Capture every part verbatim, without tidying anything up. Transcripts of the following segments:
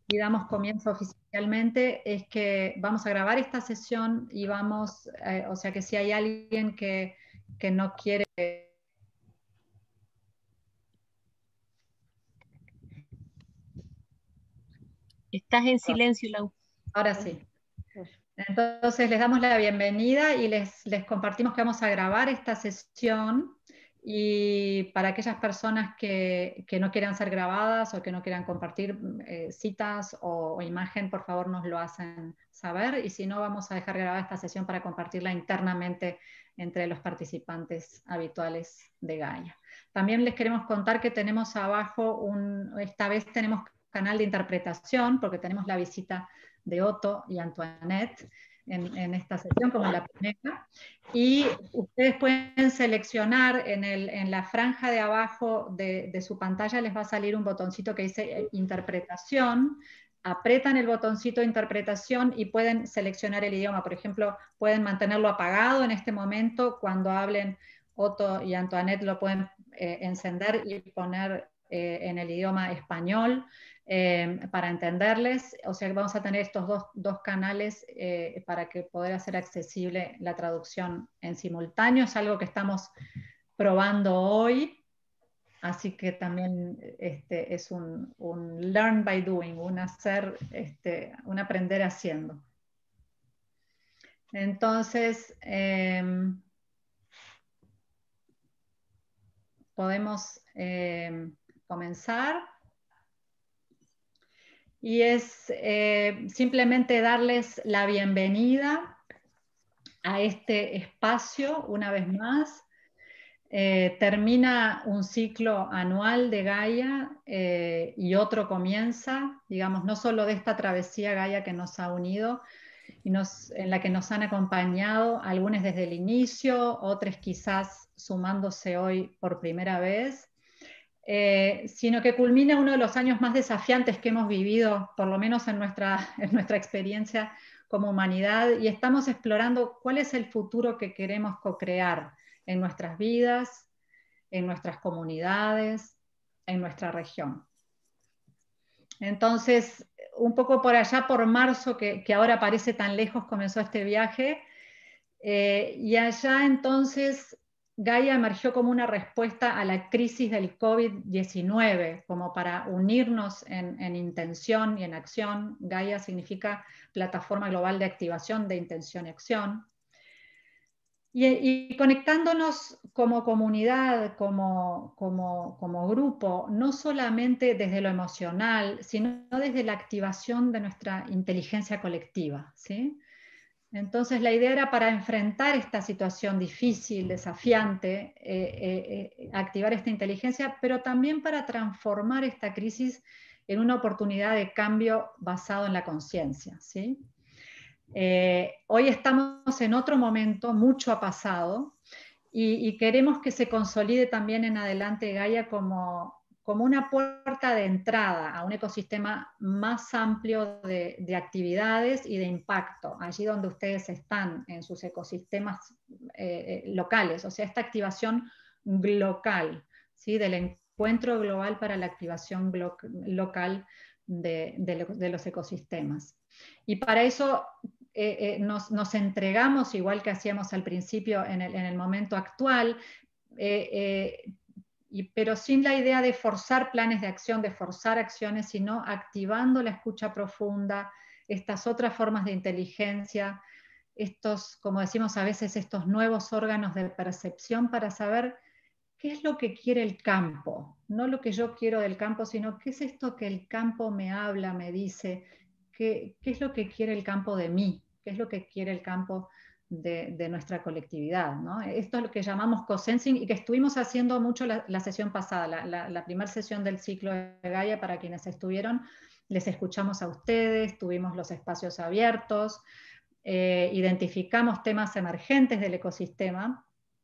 y damos comienzo oficialmente, es que vamos a grabar esta sesión y vamos, eh, o sea que si hay alguien que, que no quiere... Estás en silencio, Lau. Ahora sí. Entonces les damos la bienvenida y les, les compartimos que vamos a grabar esta sesión, y para aquellas personas que, que no quieran ser grabadas o que no quieran compartir eh, citas o, o imagen, por favor nos lo hacen saber, y si no, vamos a dejar grabada esta sesión para compartirla internamente entre los participantes habituales de Gaia. También les queremos contar que tenemos abajo, un, esta vez tenemos canal de interpretación, porque tenemos la visita de Otto y Antoinette en, en esta sesión, como en la primera, y ustedes pueden seleccionar en, el, en la franja de abajo de, de su pantalla, les va a salir un botoncito que dice interpretación, apretan el botoncito de interpretación y pueden seleccionar el idioma. Por ejemplo, pueden mantenerlo apagado en este momento, cuando hablen Otto y Antoinette lo pueden eh, encender y poner eh, en el idioma español, Eh, para entenderles. O sea que vamos a tener estos dos, dos canales eh, para que poder hacer accesible la traducción en simultáneo. Es algo que estamos probando hoy, así que también este, es un, un learn by doing, un hacer, este, un aprender haciendo. Entonces, eh, podemos eh, comenzar. Y es eh, simplemente darles la bienvenida a este espacio una vez más. Eh, termina un ciclo anual de Gaia eh, y otro comienza, digamos, no solo de esta travesía Gaia que nos ha unido y nos, en la que nos han acompañado, algunos desde el inicio, otros quizás sumándose hoy por primera vez, Eh, sino que culmina uno de los años más desafiantes que hemos vivido, por lo menos en nuestra, en nuestra experiencia como humanidad, y estamos explorando cuál es el futuro que queremos co-crear en nuestras vidas, en nuestras comunidades, en nuestra región. Entonces, un poco por allá, por marzo, que, que ahora parece tan lejos, comenzó este viaje, eh, y allá entonces Gaia emergió como una respuesta a la crisis del COVID diecinueve, como para unirnos en, en intención y en acción. Gaia significa Plataforma Global de Activación de Intención y Acción. Y, y conectándonos como comunidad, como, como, como grupo, no solamente desde lo emocional, sino desde la activación de nuestra inteligencia colectiva, ¿sí? Entonces la idea era, para enfrentar esta situación difícil, desafiante, eh, eh, eh, activar esta inteligencia, pero también para transformar esta crisis en una oportunidad de cambio basado en la conciencia, ¿sí? Eh, hoy estamos en otro momento, mucho ha pasado, y, y queremos que se consolide también en adelante Gaia como, como una puerta de entrada a un ecosistema más amplio de, de actividades y de impacto, allí donde ustedes están, en sus ecosistemas eh, locales, o sea, esta activación local, ¿sí? Del encuentro global para la activación local de, de, de los ecosistemas. Y para eso eh, eh, nos, nos entregamos, igual que hacíamos al principio en el, en el momento actual, eh, eh, y, pero sin la idea de forzar planes de acción, de forzar acciones, sino activando la escucha profunda, estas otras formas de inteligencia, estos, como decimos a veces, estos nuevos órganos de percepción para saber qué es lo que quiere el campo, no lo que yo quiero del campo, sino qué es esto que el campo me habla, me dice, qué, qué es lo que quiere el campo de mí, qué es lo que quiere el campo de, de nuestra colectividad, ¿no? Esto es lo que llamamos co-sensing y que estuvimos haciendo mucho la, la sesión pasada, la, la, la primera sesión del ciclo de Gaia. Para quienes estuvieron, les escuchamos a ustedes, tuvimos los espacios abiertos, eh, identificamos temas emergentes del ecosistema.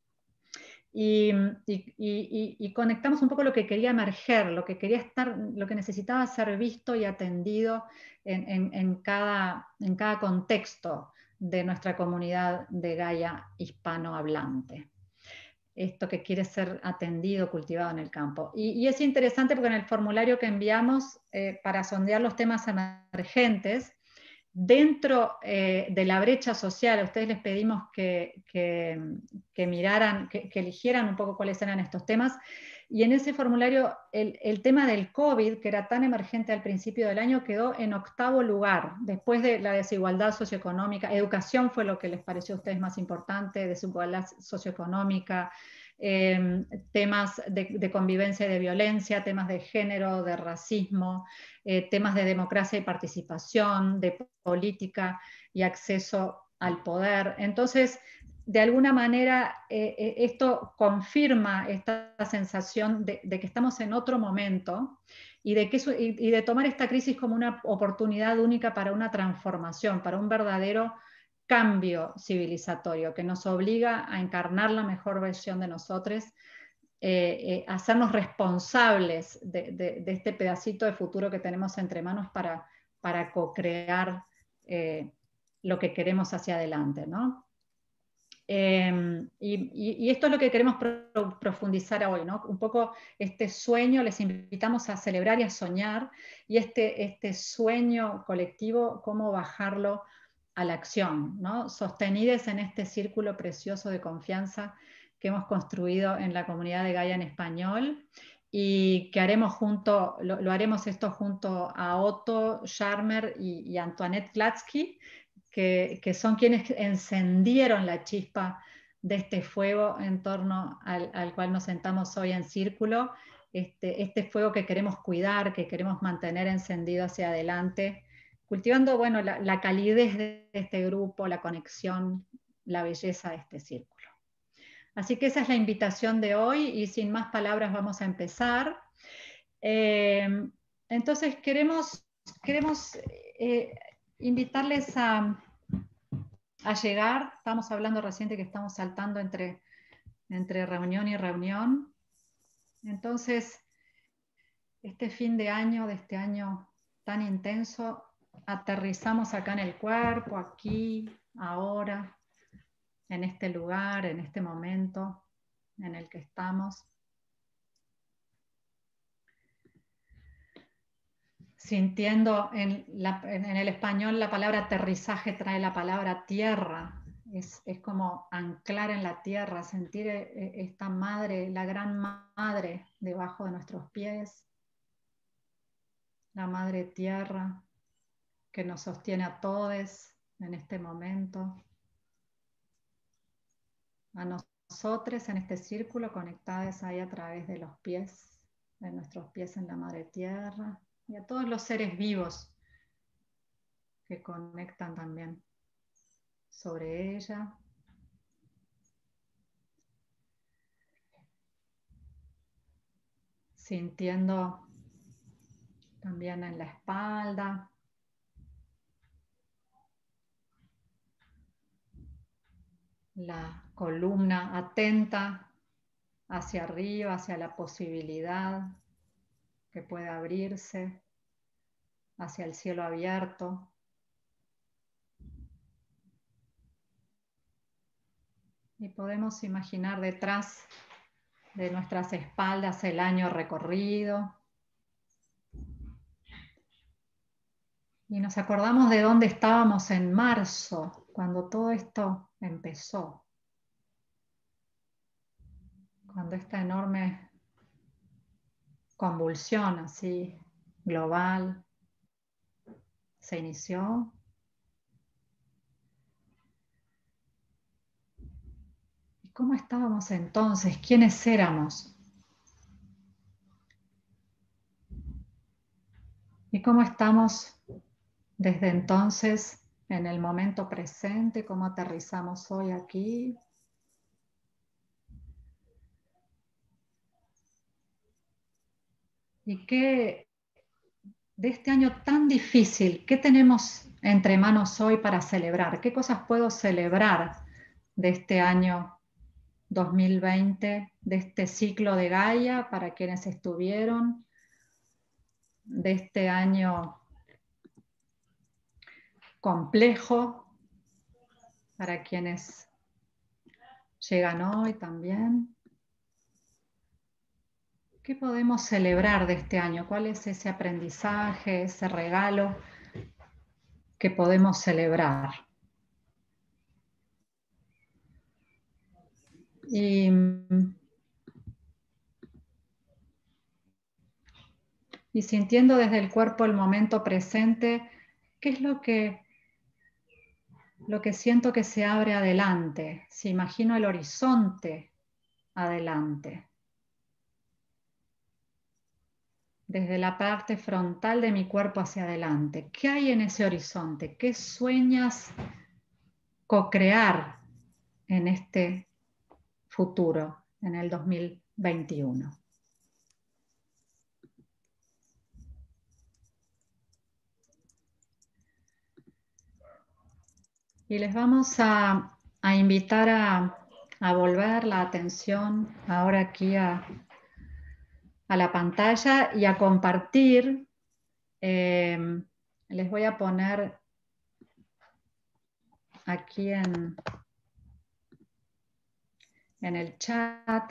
Y, y, y, y conectamos un poco lo que quería emerger, lo que quería estar, lo que necesitaba ser visto y atendido en, en, en, cada, en cada contexto de nuestra comunidad de Gaia hispanohablante. esto que quiere ser atendido, cultivado en el campo. Y, y es interesante porque en el formulario que enviamos eh, para sondear los temas emergentes, dentro eh, de la brecha social, a ustedes les pedimos que, que, que miraran, que, que eligieran un poco cuáles eran estos temas, y en ese formulario el, el tema del COVID, que era tan emergente al principio del año, quedó en octavo lugar, después de la desigualdad socioeconómica. Educación fue lo que les pareció a ustedes más importante, desigualdad socioeconómica, eh, temas de, de convivencia y de violencia, temas de género, de racismo, eh, temas de democracia y participación, de política y acceso al poder. Entonces, de alguna manera, eh, esto confirma esta sensación de, de, que estamos en otro momento y de, que eso, y, y de tomar esta crisis como una oportunidad única para una transformación, para un verdadero cambio civilizatorio que nos obliga a encarnar la mejor versión de nosotros, eh, eh, hacernos responsables de, de, de este pedacito de futuro que tenemos entre manos para, para co-crear eh, lo que queremos hacia adelante, ¿no? Eh, y, y, y esto es lo que queremos pro, profundizar hoy, ¿no? Un poco este sueño, les invitamos a celebrar y a soñar, y este, este sueño colectivo, cómo bajarlo a la acción, ¿no? Sostenidos en este círculo precioso de confianza que hemos construido en la comunidad de Gaia en español, y que haremos junto, lo, lo haremos esto junto a Otto Scharmer y, y Antoinette Glatzky, que, que son quienes encendieron la chispa de este fuego en torno al, al cual nos sentamos hoy en círculo, este, este fuego que queremos cuidar, que queremos mantener encendido hacia adelante, cultivando, bueno, la, la calidez de este grupo, la conexión, la belleza de este círculo. Así que esa es la invitación de hoy, y sin más palabras vamos a empezar. Eh, entonces queremos, queremos eh, invitarles a, a llegar. Estamos hablando reciente que estamos saltando entre, entre reunión y reunión. Entonces, este fin de año, de este año tan intenso, aterrizamos acá en el cuerpo, aquí, ahora, en este lugar, en este momento en el que estamos. Sintiendo en, la, en el español la palabra aterrizaje trae la palabra tierra, es, es como anclar en la tierra, sentir esta madre, la gran madre debajo de nuestros pies, la madre tierra que nos sostiene a todos en este momento, a nosotros en este círculo conectados ahí a través de los pies, de nuestros pies en la madre tierra, y a todos los seres vivos que conectan también sobre ella. Sintiendo también en la espalda, la columna atenta hacia arriba, hacia la posibilidad que puede abrirse, hacia el cielo abierto. Y podemos imaginar detrás de nuestras espaldas el año recorrido. Y nos acordamos de dónde estábamos en marzo, cuando todo esto empezó. Cuando esta enorme convulsión así global se inició. ¿Y cómo estábamos entonces? ¿Quiénes éramos? ¿Y cómo estamos desde entonces en el momento presente? ¿Cómo aterrizamos hoy aquí? ¿Y qué de este año tan difícil, qué tenemos entre manos hoy para celebrar? ¿Qué cosas puedo celebrar de este año dos mil veinte, de este ciclo de Gaia para quienes estuvieron, de este año complejo para quienes llegan hoy también? ¿Qué podemos celebrar de este año? ¿Cuál es ese aprendizaje, ese regalo que podemos celebrar? Y, y sintiendo desde el cuerpo el momento presente, ¿qué es lo que, lo que siento que se abre adelante? Si imagino el horizonte adelante. Desde la parte frontal de mi cuerpo hacia adelante. ¿Qué hay en ese horizonte? ¿Qué sueñas co-crear en este futuro, en el dos mil veintiuno? Y les vamos a, a invitar a, a volver la atención ahora aquí a, a la pantalla y a compartir. Eh, les voy a poner aquí en, en el chat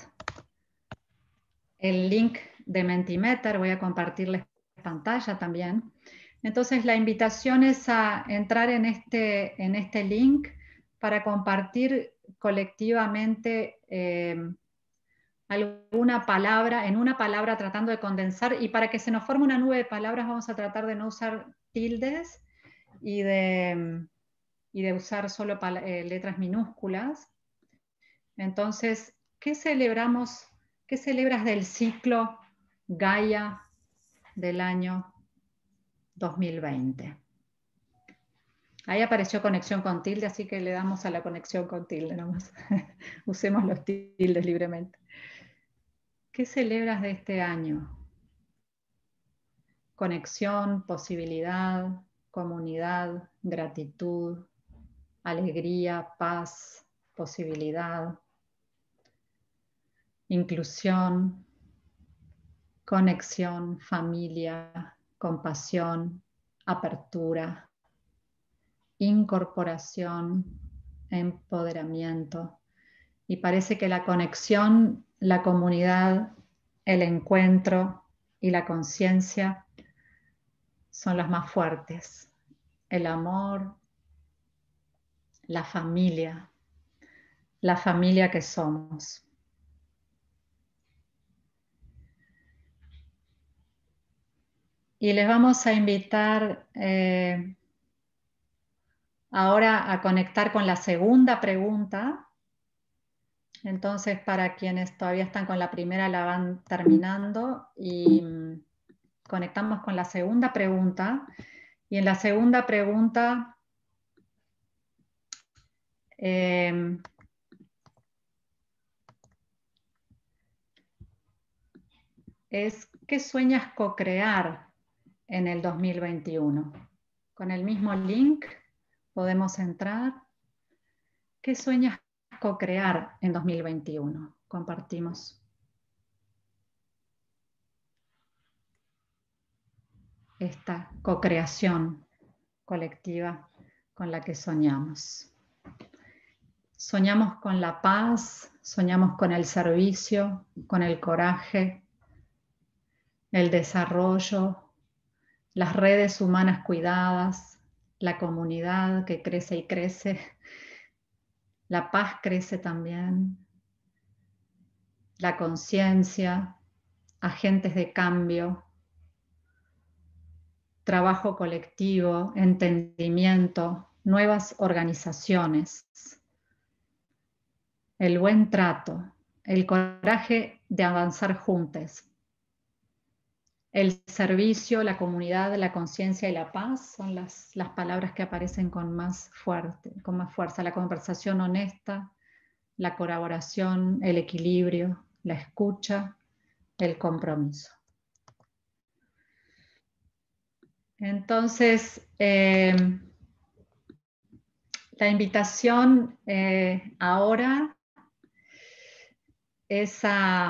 el link de Mentimeter, voy a compartirles pantalla también. Entonces la invitación es a entrar en este, en este link para compartir colectivamente eh, alguna palabra, en una palabra tratando de condensar, y para que se nos forme una nube de palabras vamos a tratar de no usar tildes y de, y de usar solo eh, letras minúsculas. Entonces, ¿qué celebramos? ¿Qué celebras del ciclo Gaia del año dos mil veinte? Ahí apareció conexión con tilde, así que le damos a la conexión con tilde nomás. Usemos los tildes libremente. ¿Qué celebras de este año? Conexión, posibilidad, comunidad, gratitud, alegría, paz, posibilidad, inclusión, conexión, familia, compasión, apertura, incorporación, empoderamiento. Y parece que la conexión, la comunidad, el encuentro y la conciencia son las más fuertes. El amor, la familia, la familia que somos. Y les vamos a invitar eh, ahora a conectar con la segunda pregunta. Entonces, para quienes todavía están con la primera, la van terminando y mm, conectamos con la segunda pregunta. Y en la segunda pregunta eh, es ¿qué sueñas co-crear en el dos mil veintiuno? Con el mismo link podemos entrar. ¿Qué sueñas co-crear en dos mil veintiuno? Compartimos esta co-creación colectiva con la que soñamos. Soñamos con la paz, soñamos con el servicio, con el coraje, el desarrollo, las redes humanas cuidadas, la comunidad que crece y crece, la paz crece también, la conciencia, agentes de cambio, trabajo colectivo, entendimiento, nuevas organizaciones, el buen trato, el coraje de avanzar juntos. El servicio, la comunidad, la conciencia y la paz son las, las palabras que aparecen con más, fuerte, con más fuerza. La conversación honesta, la colaboración, el equilibrio, la escucha, el compromiso. Entonces, eh, la invitación eh, ahora es a,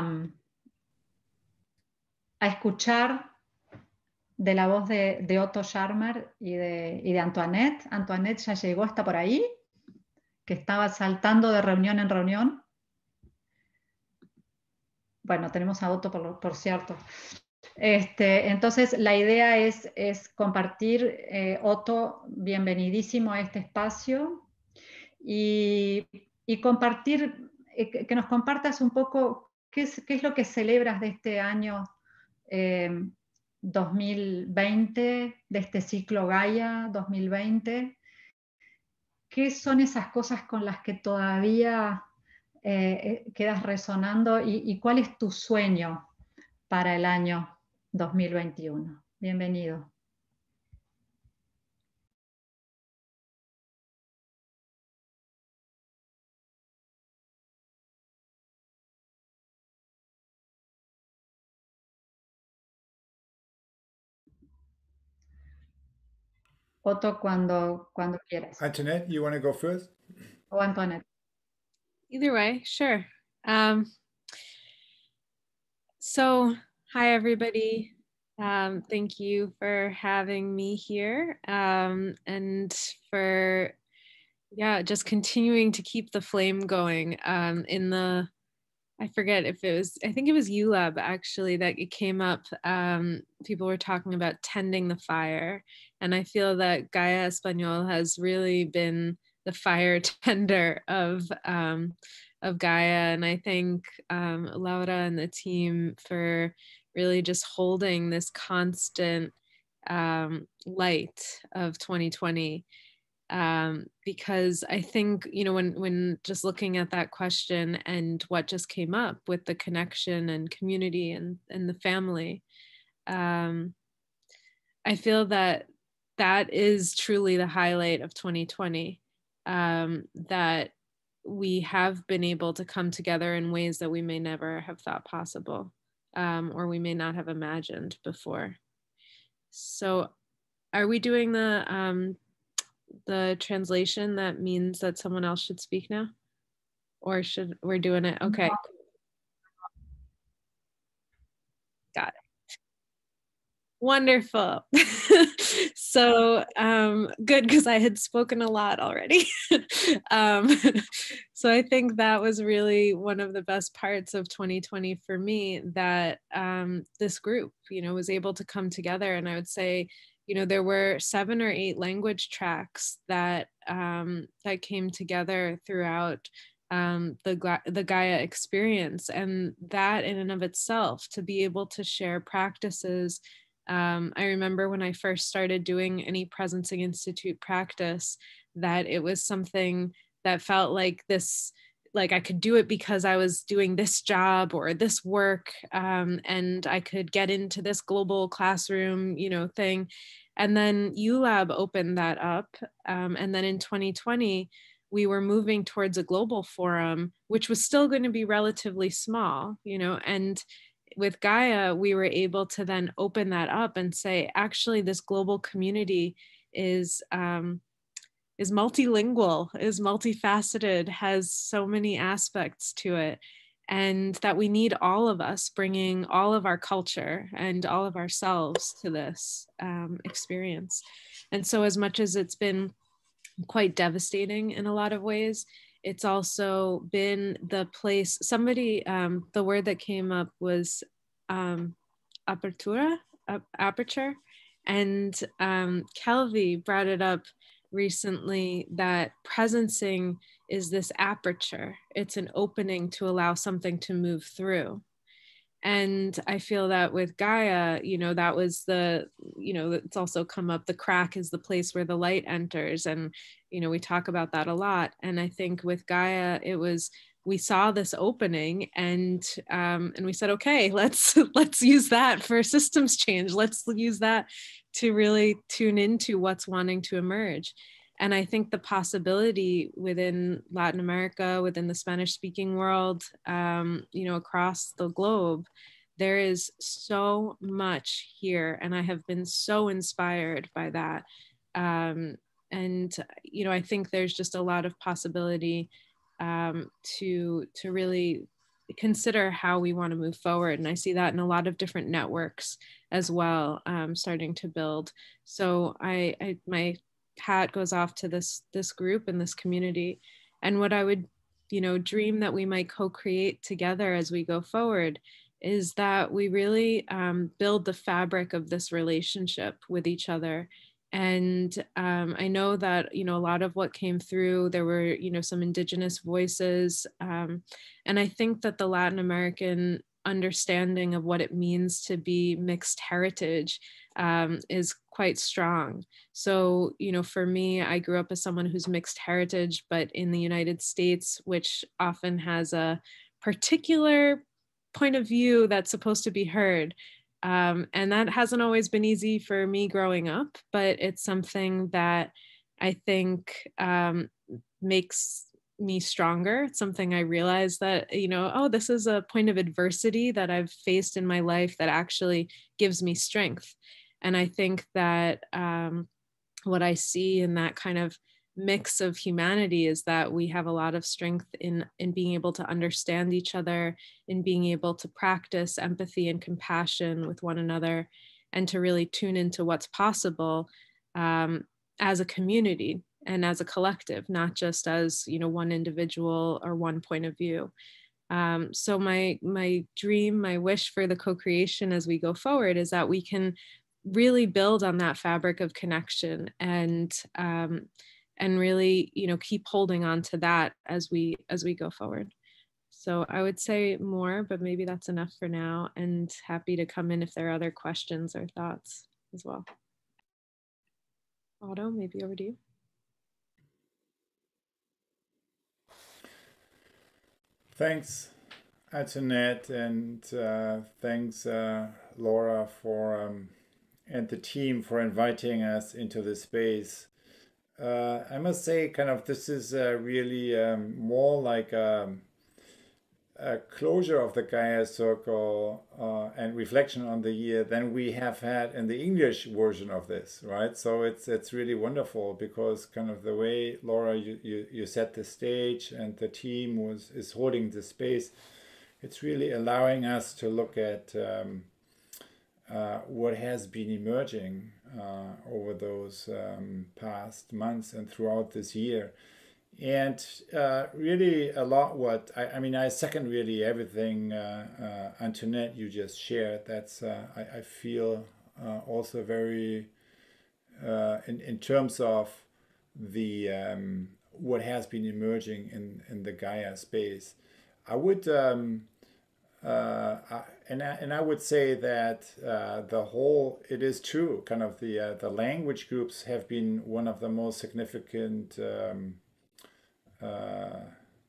a escuchar de la voz de, de Otto Scharmer y de, y de Antoinette. Antoinette ya llegó, está por ahí, que estaba saltando de reunión en reunión. bueno, tenemos a Otto por, por cierto. Este, entonces, la idea es, es compartir, eh, Otto, bienvenidísimo a este espacio, y, y compartir, eh, que, que nos compartas un poco qué es, qué es lo que celebras de este año eh, dos mil veinte, de este ciclo Gaia dos mil veinte. ¿Qué son esas cosas con las que todavía eh, quedas resonando y, y cuál es tu sueño para el año dos mil veintiuno? Bienvenido. Otto, cuando, cuando quieras. Antoinette, you want to go first? O Antoinette. Either way, sure. Um, so, hi, everybody. Um, thank you for having me here, um, and for, yeah, just continuing to keep the flame going. Um, in the, I forget if it was, I think it was U Lab actually that it came up. Um, people were talking about tending the fire. And I feel that Gaia Español has really been the fire tender of, um, of Gaia. And I thank um, Laura and the team for really just holding this constant um, light of twenty twenty. Um, because I think, you know, when when just looking at that question and what just came up with the connection and community and and the family, um, I feel that that is truly the highlight of twenty twenty. Um, that we have been able to come together in ways that we may never have thought possible, um, or we may not have imagined before. So, are we doing the um, the translation that means that someone else should speak now? Or should we're doing it? Okay. Got it. Wonderful. So um, good, because I had spoken a lot already. um, so I think that was really one of the best parts of twenty twenty for me, that um, this group, you know, was able to come together. And I would say, you know, there were seven or eight language tracks that um, that came together throughout um, the, the Gaia experience. And that in and of itself, to be able to share practices. Um, I remember when I first started doing any Presencing Institute practice, that it was something that felt like this, like I could do it because I was doing this job or this work, um, and I could get into this global classroom, you know, thing. And then U Lab opened that up. Um, and then in twenty twenty, we were moving towards a global forum, which was still going to be relatively small, you know, and with Gaia, we were able to then open that up and say, actually, this global community is um, is multilingual, is multifaceted, has so many aspects to it, and that we need all of us bringing all of our culture and all of ourselves to this um, experience. And so as much as it's been quite devastating in a lot of ways, it's also been the place, somebody, um, the word that came up was um, apertura, uh, aperture. And um, Kelvy brought it up recently, that presencing is this aperture. It's an opening to allow something to move through. And I feel that with Gaia, you know, that was the, you know, it's also come up, the crack is the place where the light enters. And, you know, we talk about that a lot. And I think with Gaia, it was, we saw this opening and, um, and we said, okay, let's, let's use that for systems change. Let's use that to really tune into what's wanting to emerge. And I think the possibility within Latin America, within the Spanish speaking world, um, you know, across the globe, there is so much here. And I have been so inspired by that. Um, and, you know, I think there's just a lot of possibility um, to, to really consider how we want to move forward. And I see that in a lot of different networks as well, um, starting to build. So I, I my hat goes off to this this group and this community. And what I would you know, dream that we might co-create together as we go forward is that we really um, build the fabric of this relationship with each other. And um, I know that, you know, a lot of what came through, there were, you know, some indigenous voices. Um, and I think that the Latin American understanding of what it means to be mixed heritage um, is quite strong. So, you know, for me, I grew up as someone who's mixed heritage, but in the United States, which often has a particular point of view that's supposed to be heard. Um, and that hasn't always been easy for me growing up, but it's something that I think um, makes me stronger. It's something I realized that, you know, oh, this is a point of adversity that I've faced in my life that actually gives me strength. And I think that um, what I see in that kind of mix of humanity is that we have a lot of strength in in being able to understand each other, in being able to practice empathy and compassion with one another, and to really tune into what's possible um, as a community and as a collective, not just as, you know, one individual or one point of view. Um, so my my dream, my wish for the co-creation as we go forward is that we can really build on that fabric of connection and um, and really, you know, keep holding on to that as we as we go forward. So I would say more, but maybe that's enough for now, and happy to come in if there are other questions or thoughts as well. Otto, maybe over to you. Thanks, Antoinette, and uh, thanks, uh, Laura, for um, and the team for inviting us into this space. Uh, I must say, kind of, this is uh, really um, more like a, a closure of the Gaia Circle uh, and reflection on the year than we have had in the English version of this, right? So it's it's really wonderful because kind of the way, Laura, you, you, you set the stage and the team was is holding the space, it's really allowing us to look at um, uh, what has been emerging uh, over those um, past months and throughout this year. And uh, really a lot what, I, I mean, I second really everything, uh, uh, Antoinette, you just shared. That's, uh, I, I feel uh, also very, uh, in, in terms of the, um, what has been emerging in, in the Gaia space. I would, um, uh, I, and I, and I would say that uh, the whole, it is true, kind of the uh, the language groups have been one of the most significant um, uh,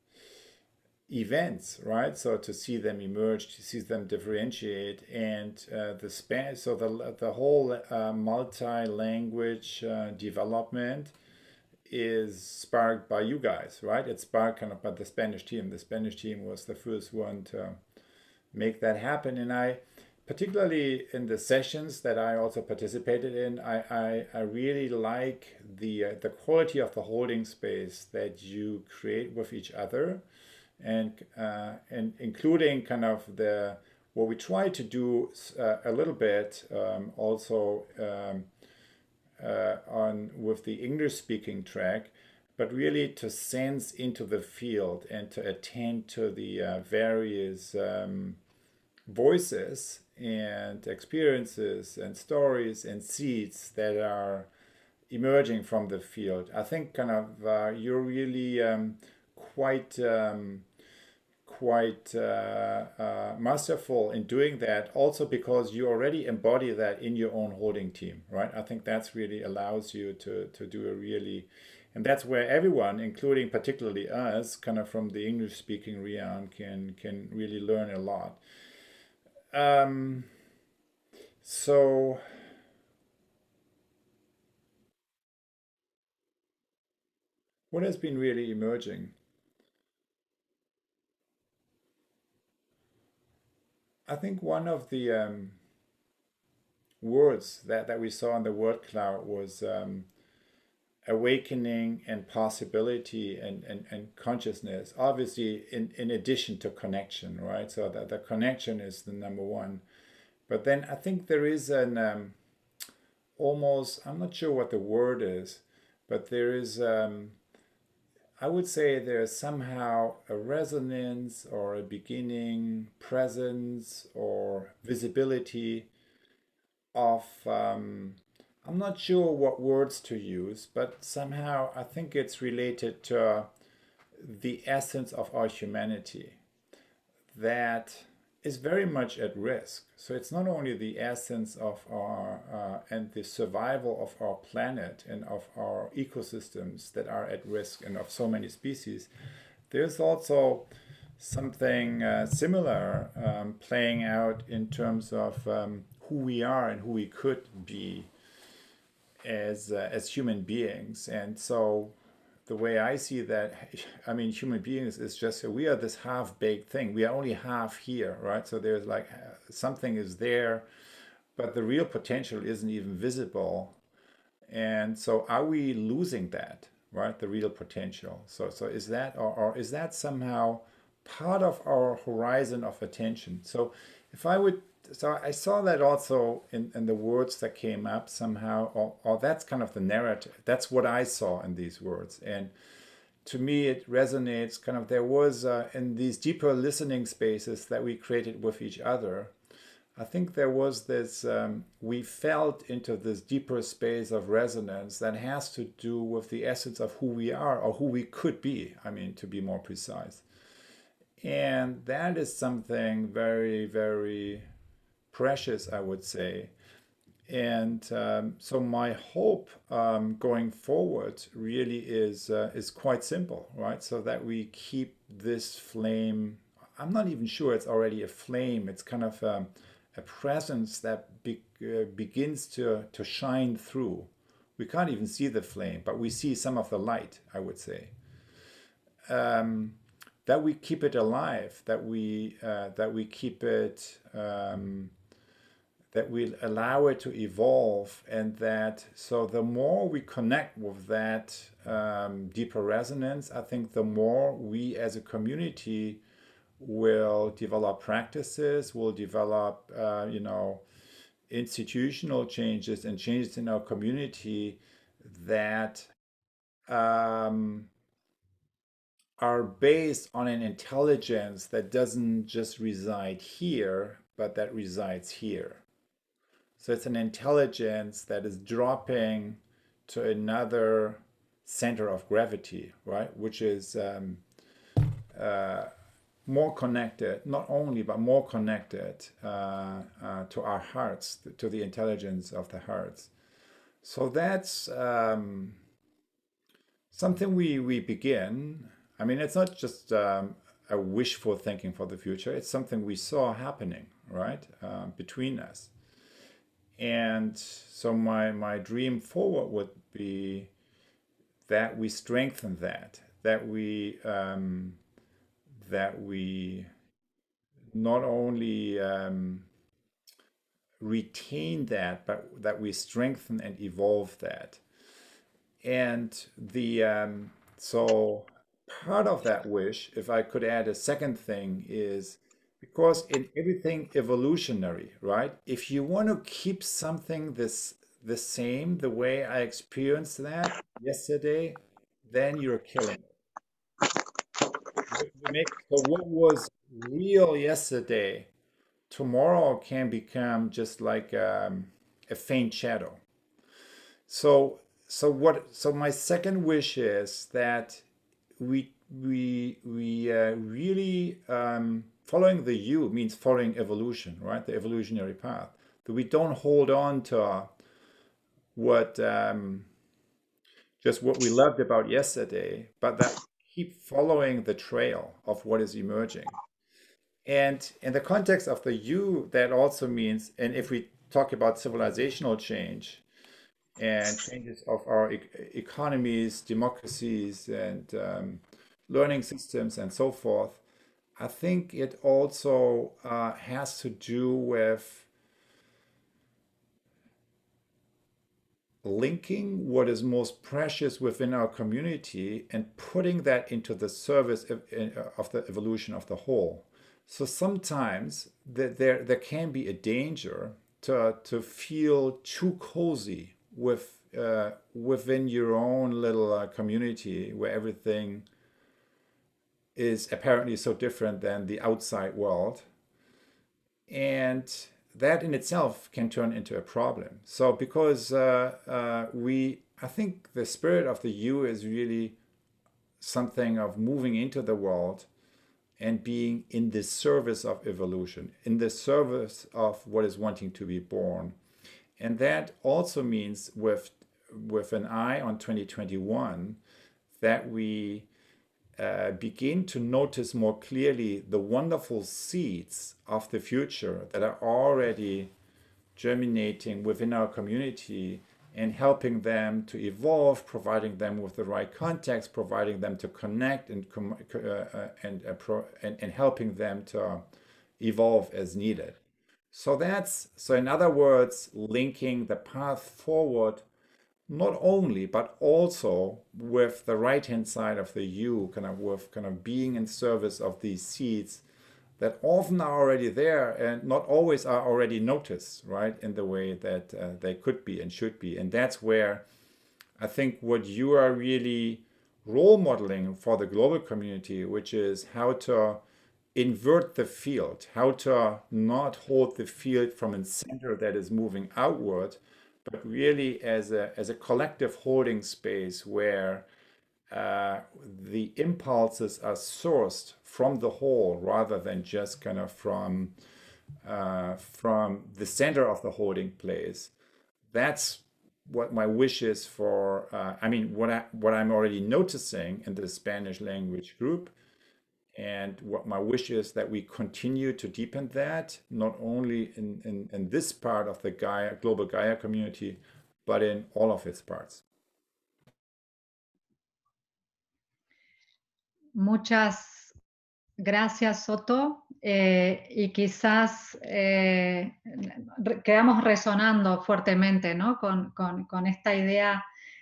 events, right? So to see them emerge, to see them differentiate, and uh, the span, so the the whole uh, multi-language uh, development is sparked by you guys, right? It's sparked kind of by the Spanish team. The Spanish team was the first one to make that happen, and I, particularly in the sessions that I also participated in, I I, I really like the uh, the quality of the holding space that you create with each other, and uh, and including kind of the what we try to do uh, a little bit um, also um, uh, on with the English speaking track, but really to sense into the field and to attend to the uh, various um, voices and experiences and stories and seeds that are emerging from the field. I think kind of uh, you're really um, quite um, quite uh, uh, masterful in doing that, also because you already embody that in your own holding team, right? I think that's really allows you to to do a really, and that's where everyone, including particularly us, kind of from the English speaking realm, can can really learn a lot. Um, so what has been really emerging? I think one of the um, words that, that we on the word cloud was um, awakening and possibility and, and, and consciousness, obviously in, in addition to connection, right? So that the connection is the number one. But then I think there is an um, almost, I'm not sure what the word is, but there is um, I would say there's somehow a resonance or a beginning, presence or visibility of, um, I'm not sure what words to use, but somehow I think it's related to the essence of our humanity that is very much at risk. So it's not only the essence of our uh, and the survival of our planet and of our ecosystems that are at risk and of so many species. There's also something uh, similar um, playing out in terms of um, who we are and who we could be as uh, as human beings. And so the way I see that, I mean, human beings is just, we are this half-baked thing. We are only half here, right? So there's like uh, something is there, but the real potential isn't even visible. And so are we losing that, right? The real potential. So so is that, or, or is that somehow part of our horizon of attention? So if I would, so I saw that also in, in the words that came up somehow, or, or that's kind of the narrative. That's what I saw in these words. And to me, it resonates kind of, there was uh, in these deeper listening spaces that we created with each other, I think there was this, um, we felt into this deeper space of resonance that has to do with the essence of who we are or who we could be, I mean, to be more precise. And that is something very, very precious, I would say. And um, so my hope um, going forward really is uh, is quite simple, right? So that we keep this flame. I'm not even sure it's already a flame. It's kind of um, a presence that be, uh, begins to to shine through. We can't even see the flame, but we see some of the light, I would say. Um, that we keep it alive. That we uh, that we keep it. Um, that we allow it to evolve, and that so the more we connect with that um, deeper resonance, I think the more we as a community will develop practices, will develop, uh, you know, institutional changes and changes in our community that um, are based on an intelligence that doesn't just reside here, but that resides here. So it's an intelligence that is dropping to another center of gravity, right? Which is um, uh, more connected, not only, but more connected uh, uh, to our hearts, to the intelligence of the hearts. So that's um, something we, we begin. I mean, it's not just um, a wishful thinking for the future, it's something we saw happening, right, uh, between us. And so my my dream forward would be that we strengthen that, that we um, that we not only um, retain that, but that we strengthen and evolve that. And the um, so part of that wish, if I could add a second thing, is because in everything evolutionary, right? If you want to keep something this the same, the way I experienced that yesterday, then you're killing it. You make, so what was real yesterday, tomorrow can become just like um, a faint shadow. So, so what? So my second wish is that we we we uh, really um, following the U means following evolution, right? The evolutionary path. That we don't hold on to what um, just what we loved about yesterday, but that keep following the trail of what is emerging. And in the context of the U, that also means, and if we talk about civilizational change, and changes of our e- economies, democracies, and um, learning systems, and so forth, I think it also uh, has to do with linking what is most precious within our community and putting that into the service of, of the evolution of the whole. So sometimes th- there there can be a danger to to feel too cozy with uh, within your own little uh, community where everything is apparently so different than the outside world. And that in itself can turn into a problem. So because uh, uh, we, I think the spirit of the U is really something of moving into the world and being in the service of evolution, in the service of what is wanting to be born. And that also means with, with an eye on twenty twenty-one, that we uh, begin to notice more clearly the wonderful seeds of the future that are already germinating within our community and helping them to evolve, providing them with the right context, providing them to connect and uh, uh, and, uh, pro and and helping them to evolve as needed. So that's, so in other words, linking the path forward, not only, but also with the right-hand side of the U, kind of with kind of being in service of these seeds that often are already there and not always are already noticed, right, in the way that uh, they could be and should be. And that's where I think what you are really role modeling for the global community, which is how to invert the field, how to not hold the field from a center that is moving outward, but really as a, as a collective holding space where uh, the impulses are sourced from the whole rather than just kind of from, uh, from the center of the holding place. That's what my wish is for, uh, I mean, what, I, what I'm already noticing in the Spanish language group. And what my wish is that we continue to deepen that, not only in, in, in this part of the Gaia, global Gaia community, but in all of its parts. Muchas gracias, Soto. Eh, y quizás eh, quedamos resonando fuertemente, ¿no? con, con, con esta idea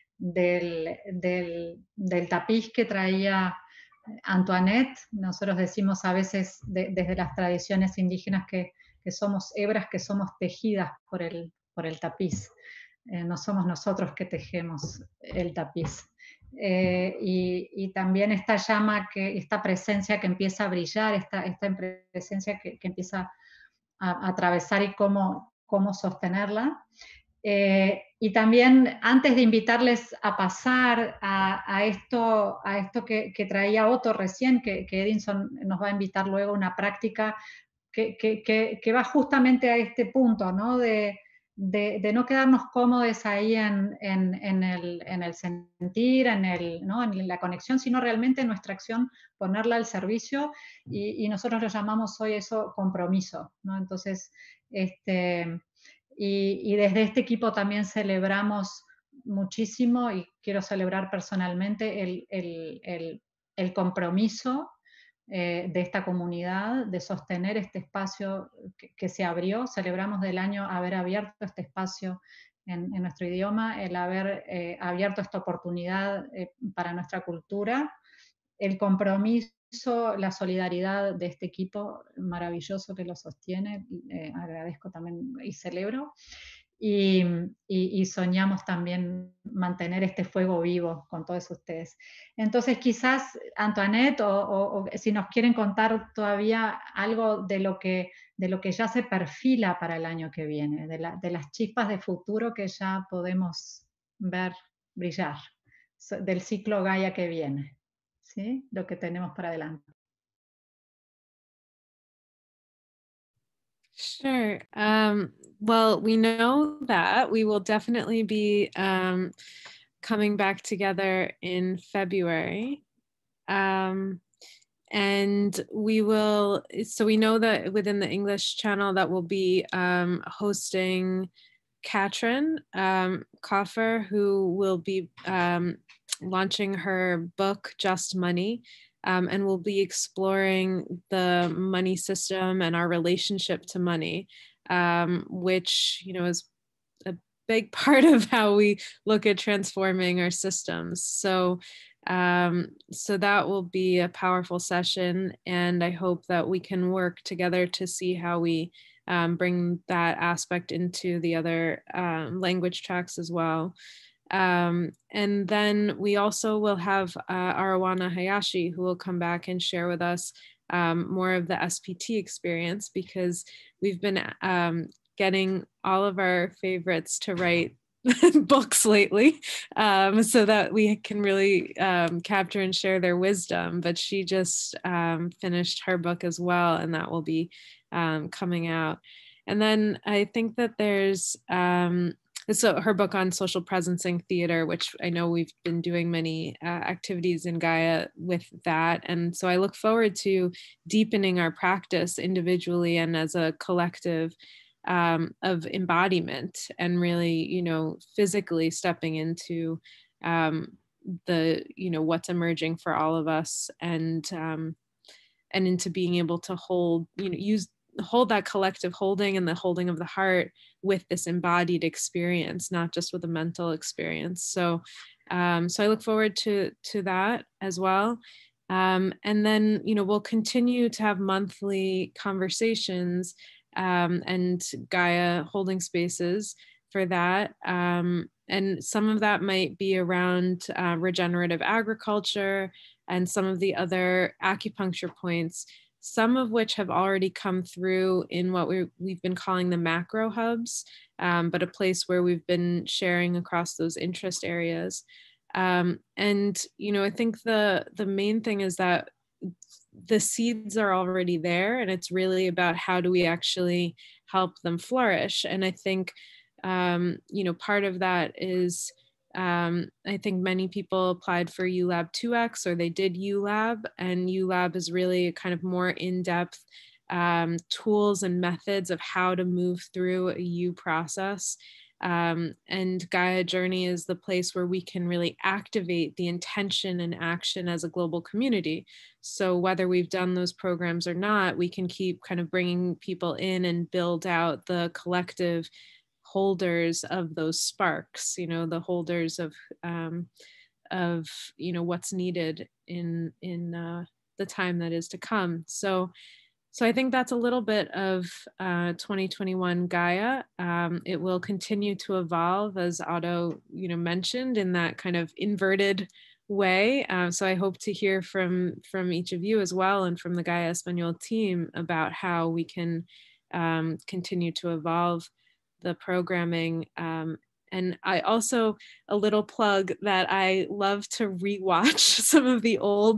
del, del, del tapiz que traía Antoinette. Nosotros decimos a veces de, desde las tradiciones indígenas que, que somos hebras que somos tejidas por el, por el tapiz. Eh, no somos nosotros que tejemos el tapiz. Eh, y, y también esta llama, que, esta presencia que empieza a brillar, esta, esta presencia que, que empieza a, a atravesar y cómo, cómo sostenerla. Eh, y también, antes de invitarles a pasar a, a esto, a esto que, que traía Otto recién, que, que Edinson nos va a invitar luego a una práctica que, que, que, que va justamente a este punto, ¿no? De, de, de no quedarnos cómodos ahí en, en, en, el, en el sentir, en, el, ¿no? en la conexión, sino realmente en nuestra acción ponerla al servicio, y, y nosotros lo llamamos hoy eso compromiso, ¿no? Entonces, este... Y, y desde este equipo también celebramos muchísimo, y quiero celebrar personalmente el, el, el, el compromiso eh, de esta comunidad de sostener este espacio que, que se abrió. Celebramos del año haber abierto este espacio en, en nuestro idioma, el haber eh, abierto esta oportunidad eh, para nuestra cultura, el compromiso, la solidaridad de este equipo maravilloso que lo sostiene. Eh, agradezco también y celebro. Y, y, y soñamos también mantener este fuego vivo con todos ustedes. Entonces, quizás, Antoinette, o, o, o si nos quieren contar todavía algo de lo que, de lo que ya se perfila para el año que viene, de, la, de las chispas de futuro que ya podemos ver brillar, del ciclo Gaia que viene. ¿Sí? Lo que tenemos para adelante. Sure. Um, well, we know that we will definitely be um, coming back together in February. Um, and we will, so we know that within the English channel that we'll be um, hosting Katrin um, Koffer, who will be um, launching her book, Just Money, um, and we'll be exploring the money system and our relationship to money, um, which, you know, is a big part of how we look at transforming our systems. So, um, so that will be a powerful session, and I hope that we can work together to see how we um, bring that aspect into the other um, language tracks as well. Um, and then we also will have uh, Arawana Hayashi, who will come back and share with us um, more of the S P T experience, because we've been um, getting all of our favorites to write books lately, um, so that we can really um, capture and share their wisdom. But she just um, finished her book as well, and that will be um, coming out. And then I think that there's um, so her book on social presencing theater, which I know we've been doing many uh, activities in Gaia with that. And so I look forward to deepening our practice individually and as a collective um, of embodiment, and really, you know, physically stepping into um, the, you know, what's emerging for all of us, and um, and into being able to hold, you know, use hold that collective holding and the holding of the heart with this embodied experience, not just with a mental experience. So, um, so I look forward to to that as well. Um, and then, you know, we'll continue to have monthly conversations um, and Gaia holding spaces for that. Um, and some of that might be around uh, regenerative agriculture and some of the other acupuncture points, some of which have already come through in what we, we've been calling the macro hubs, um, but a place where we've been sharing across those interest areas. Um, and, you know, I think the, the main thing is that the seeds are already there, and it's really about how do we actually help them flourish. And I think, um, you know, part of that is, Um, I think many people applied for U LAB two X, or they did U LAB, and U LAB is really a kind of more in-depth um, tools and methods of how to move through a U process. Um, and Gaia Journey is the place where we can really activate the intention and action as a global community. So whether we've done those programs or not, we can keep kind of bringing people in and build out the collective holders of those sparks, you know, the holders of um, of you know what's needed in in uh, the time that is to come. So, so I think that's a little bit of uh, twenty twenty-one Gaia. Um, it will continue to evolve, as Otto, you know, mentioned, in that kind of inverted way. Um, so I hope to hear from from each of you as well, and from the Gaia Espanol team, about how we can um, continue to evolve the programming. Um, and I also, a little plug that I love to rewatch some of the old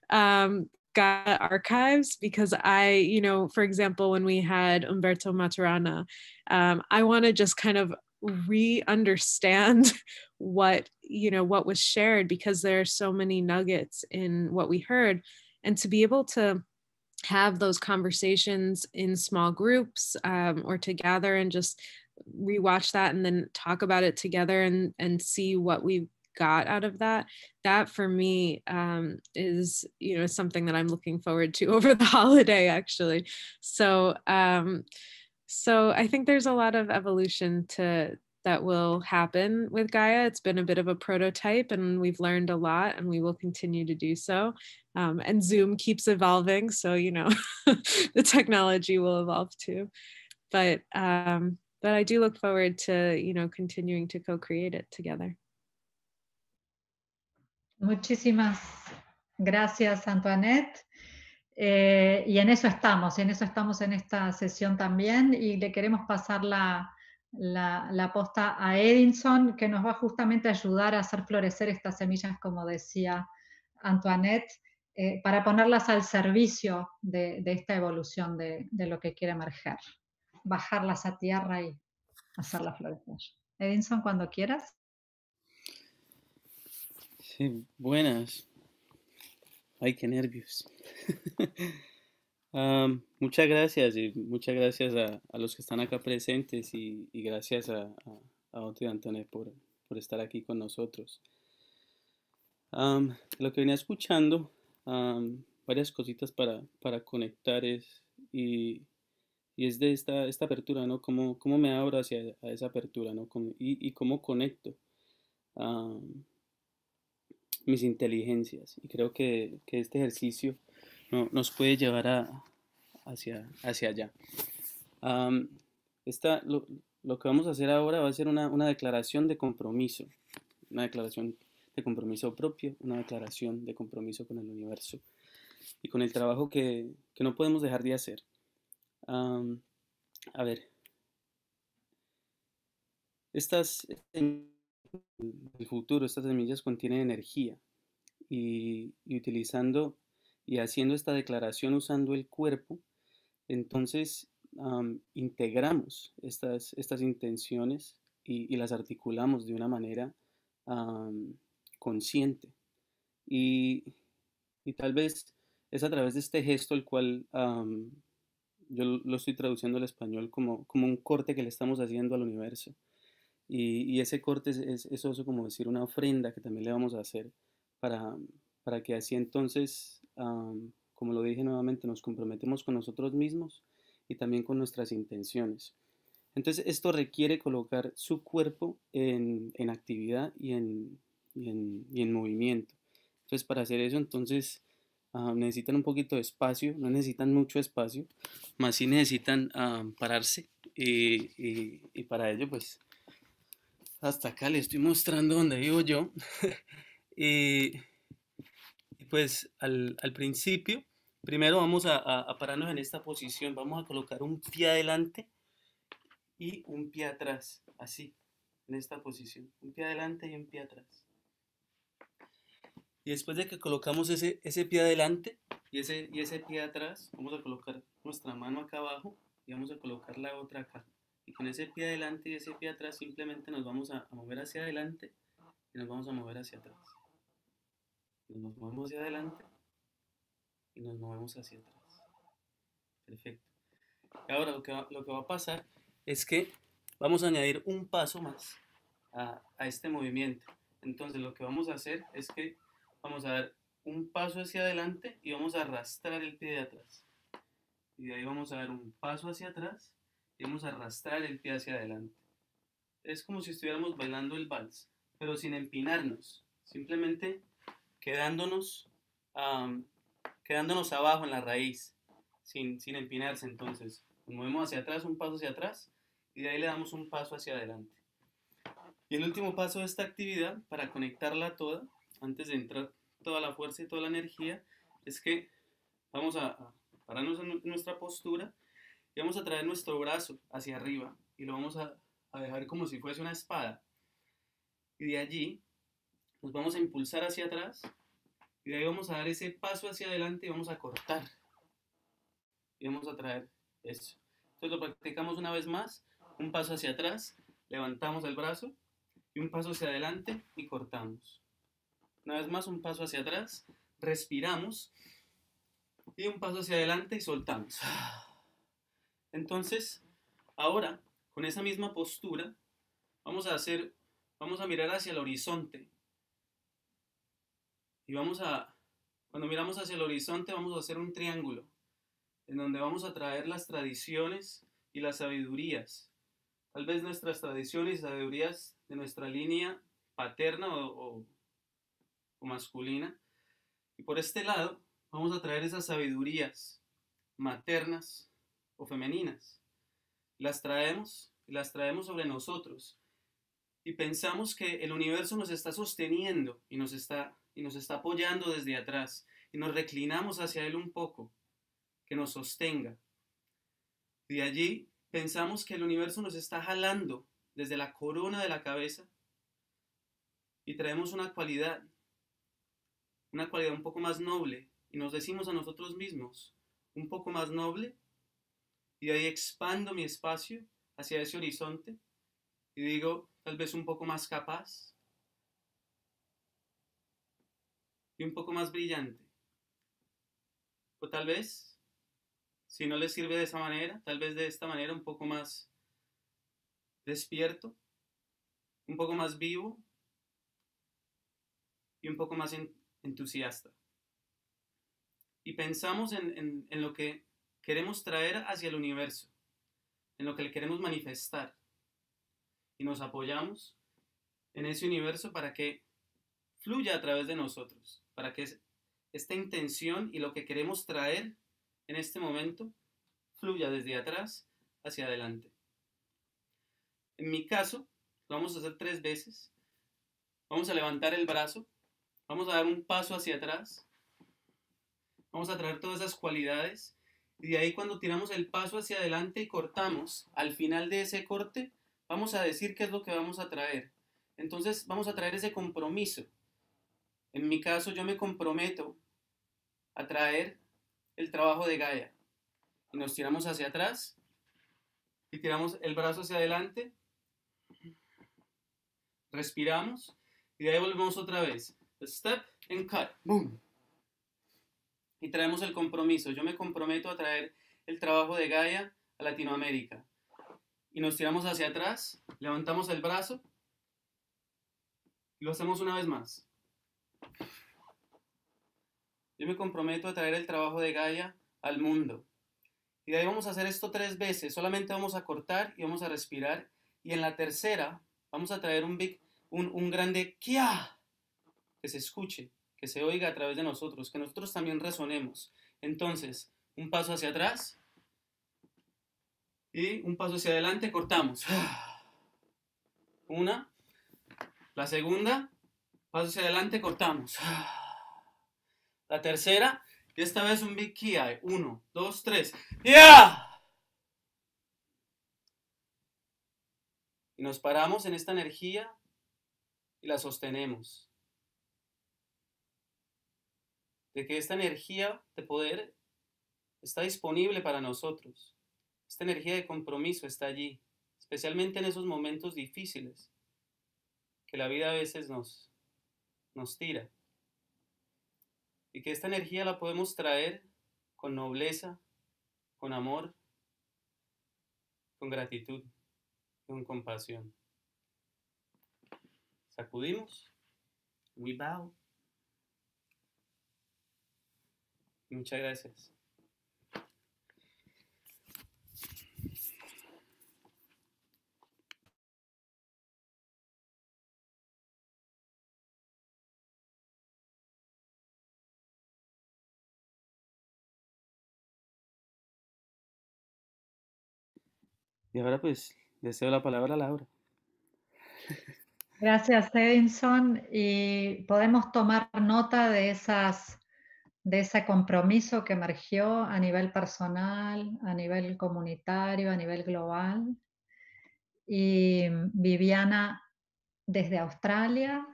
um, Gaia archives, because I, you know, for example, when we had Umberto Maturana, um, I want to just kind of re-understand what, you know, what was shared, because there are so many nuggets in what we heard. And to be able to have those conversations in small groups um, or to gather and just rewatch that and then talk about it together and and see what we got out of that, that for me um, is, you know, something that I'm looking forward to over the holiday, actually. So um, so I think there's a lot of evolution to that will happen with Gaia. It's been a bit of a prototype, and we've learned a lot, and we will continue to do so. Um, and Zoom keeps evolving, so, you know, the technology will evolve too. But um, but I do look forward to, you know, continuing to co-create it together. Muchísimas gracias, Antoinette. Eh, y en eso estamos, en eso estamos en esta sesión también, y le queremos pasar la, la, la posta a Edinson, que nos va justamente a ayudar a hacer florecer estas semillas, como decía Antoinette, eh, para ponerlas al servicio de, de esta evolución de, de lo que quiere emerger. Bajarlas a tierra y hacerlas florecer. Edinson, cuando quieras. Sí, buenas. Ay, qué nervios. um, muchas gracias y muchas gracias a, a los que están acá presentes y, y gracias a, a, a Otto y Antoinette por, por estar aquí con nosotros. Um, lo que venía escuchando, um, varias cositas para, para conectar es, y, y es de esta, esta apertura, ¿no? Cómo, cómo me abro hacia a esa apertura, ¿no? Cómo, y, y cómo conecto um, mis inteligencias. Y creo que, que este ejercicio no, nos puede llevar a, hacia, hacia allá. Um, esta, lo, lo que vamos a hacer ahora va a ser una, una declaración de compromiso. una declaración de compromiso propio, una declaración de compromiso con el universo y con el trabajo que, que no podemos dejar de hacer. Um, a ver, estas, en el futuro, estas semillas contienen energía y, y utilizando y haciendo esta declaración usando el cuerpo, entonces um, integramos estas, estas intenciones y, y las articulamos de una manera um, consciente. Y, y tal vez es a través de este gesto el cual um, yo lo estoy traduciendo al español como, como un corte que le estamos haciendo al universo. Y, y ese corte es, es, es eso como decir una ofrenda que también le vamos a hacer para, para que así entonces, um, como lo dije nuevamente, nos comprometemos con nosotros mismos y también con nuestras intenciones. Entonces esto requiere colocar su cuerpo en, en actividad y en, y, en, y en movimiento. Entonces para hacer eso entonces uh, necesitan un poquito de espacio, no necesitan mucho espacio, más sí necesitan uh, pararse y, y, y para ello pues hasta acá les estoy mostrando donde vivo yo. y, y pues al, al principio, primero vamos a, a, a pararnos en esta posición, vamos a colocar un pie adelante y un pie atrás, así, en esta posición, un pie adelante y un pie atrás. Y después de que colocamos ese, ese pie adelante y ese, y ese pie atrás, vamos a colocar nuestra mano acá abajo y vamos a colocar la otra acá. Y con ese pie adelante y ese pie atrás simplemente nos vamos a, a mover hacia adelante y nos vamos a mover hacia atrás. Y nos movemos hacia adelante y nos movemos hacia atrás. Perfecto. Y ahora lo que va, lo que va a pasar es que vamos a añadir un paso más a, a este movimiento. Entonces lo que vamos a hacer es que vamos a dar un paso hacia adelante y vamos a arrastrar el pie de atrás. Y de ahí vamos a dar un paso hacia atrás y vamos a arrastrar el pie hacia adelante. Es como si estuviéramos bailando el vals, pero sin empinarnos, simplemente quedándonos, um, quedándonos abajo en la raíz, sin, sin empinarse. Entonces nos movemos hacia atrás, un paso hacia atrás y de ahí le damos un paso hacia adelante. Y el último paso de esta actividad, para conectarla toda, antes de entrar toda la fuerza y toda la energía, es que vamos a, a pararnos en nuestra postura y vamos a traer nuestro brazo hacia arriba y lo vamos a, a dejar como si fuese una espada. Y de allí nos vamos a impulsar hacia atrás y de ahí vamos a dar ese paso hacia adelante y vamos a cortar. Y vamos a traer eso. Entonces lo practicamos una vez más. Un paso hacia atrás, levantamos el brazo y un paso hacia adelante y cortamos. Una vez más, un paso hacia atrás, respiramos y un paso hacia adelante y soltamos. Entonces, ahora, con esa misma postura, vamos a hacer, vamos a mirar hacia el horizonte. Y vamos a, cuando miramos hacia el horizonte, vamos a hacer un triángulo, en donde vamos a traer las tradiciones y las sabidurías. Tal vez nuestras tradiciones y sabidurías de nuestra línea paterna o, o, o masculina. Y por este lado, vamos a traer esas sabidurías maternas o femeninas. Las traemos y las traemos sobre nosotros. Y pensamos que el universo nos está sosteniendo y nos está, y nos está apoyando desde atrás. Y nos reclinamos hacia él un poco, que nos sostenga. Y de allí pensamos que el universo nos está jalando desde la corona de la cabeza y traemos una cualidad, una cualidad un poco más noble y nos decimos a nosotros mismos, un poco más noble, y de ahí expando mi espacio hacia ese horizonte y digo, tal vez un poco más capaz y un poco más brillante. O tal vez, si no les sirve de esa manera, tal vez de esta manera un poco más despierto, un poco más vivo y un poco más entusiasta. Y pensamos en, en, en lo que queremos traer hacia el universo, en lo que le queremos manifestar. Y nos apoyamos en ese universo para que fluya a través de nosotros, para que esta intención y lo que queremos traer en este momento fluya desde atrás hacia adelante. En mi caso, lo vamos a hacer tres veces. Vamos a levantar el brazo. Vamos a dar un paso hacia atrás. Vamos a traer todas esas cualidades. Y de ahí cuando tiramos el paso hacia adelante y cortamos, al final de ese corte, vamos a decir qué es lo que vamos a traer. Entonces vamos a traer ese compromiso. En mi caso yo me comprometo a traer el trabajo de Gaia. Y nos tiramos hacia atrás. Y tiramos el brazo hacia adelante. Respiramos. Y de ahí volvemos otra vez. Step and cut. Boom. Y traemos el compromiso. Yo me comprometo a traer el trabajo de Gaia a Latinoamérica. Y nos tiramos hacia atrás, levantamos el brazo y lo hacemos una vez más. Yo me comprometo a traer el trabajo de Gaia al mundo. Y de ahí vamos a hacer esto tres veces. Solamente vamos a cortar y vamos a respirar. Y en la tercera vamos a traer un, big, un, un grande Kia, que se escuche, que se oiga a través de nosotros, que nosotros también resonemos. Entonces, un paso hacia atrás y un paso hacia adelante, cortamos. Una, la segunda, paso hacia adelante, cortamos. La tercera, y esta vez un big key. Uno, dos, tres. ¡Yeah! Y nos paramos en esta energía y la sostenemos. De que esta energía de poder está disponible para nosotros. Esta energía de compromiso está allí, especialmente en esos momentos difíciles que la vida a veces nos, nos tira. Y que esta energía la podemos traer con nobleza, con amor, con gratitud, con compasión. Sacudimos. We bow. Muchas gracias. Y ahora pues deseo la palabra a Laura. Gracias, Edinson. Y podemos tomar nota de esas, de ese compromiso que emergió a nivel personal, a nivel comunitario, a nivel global. Y Viviana desde Australia,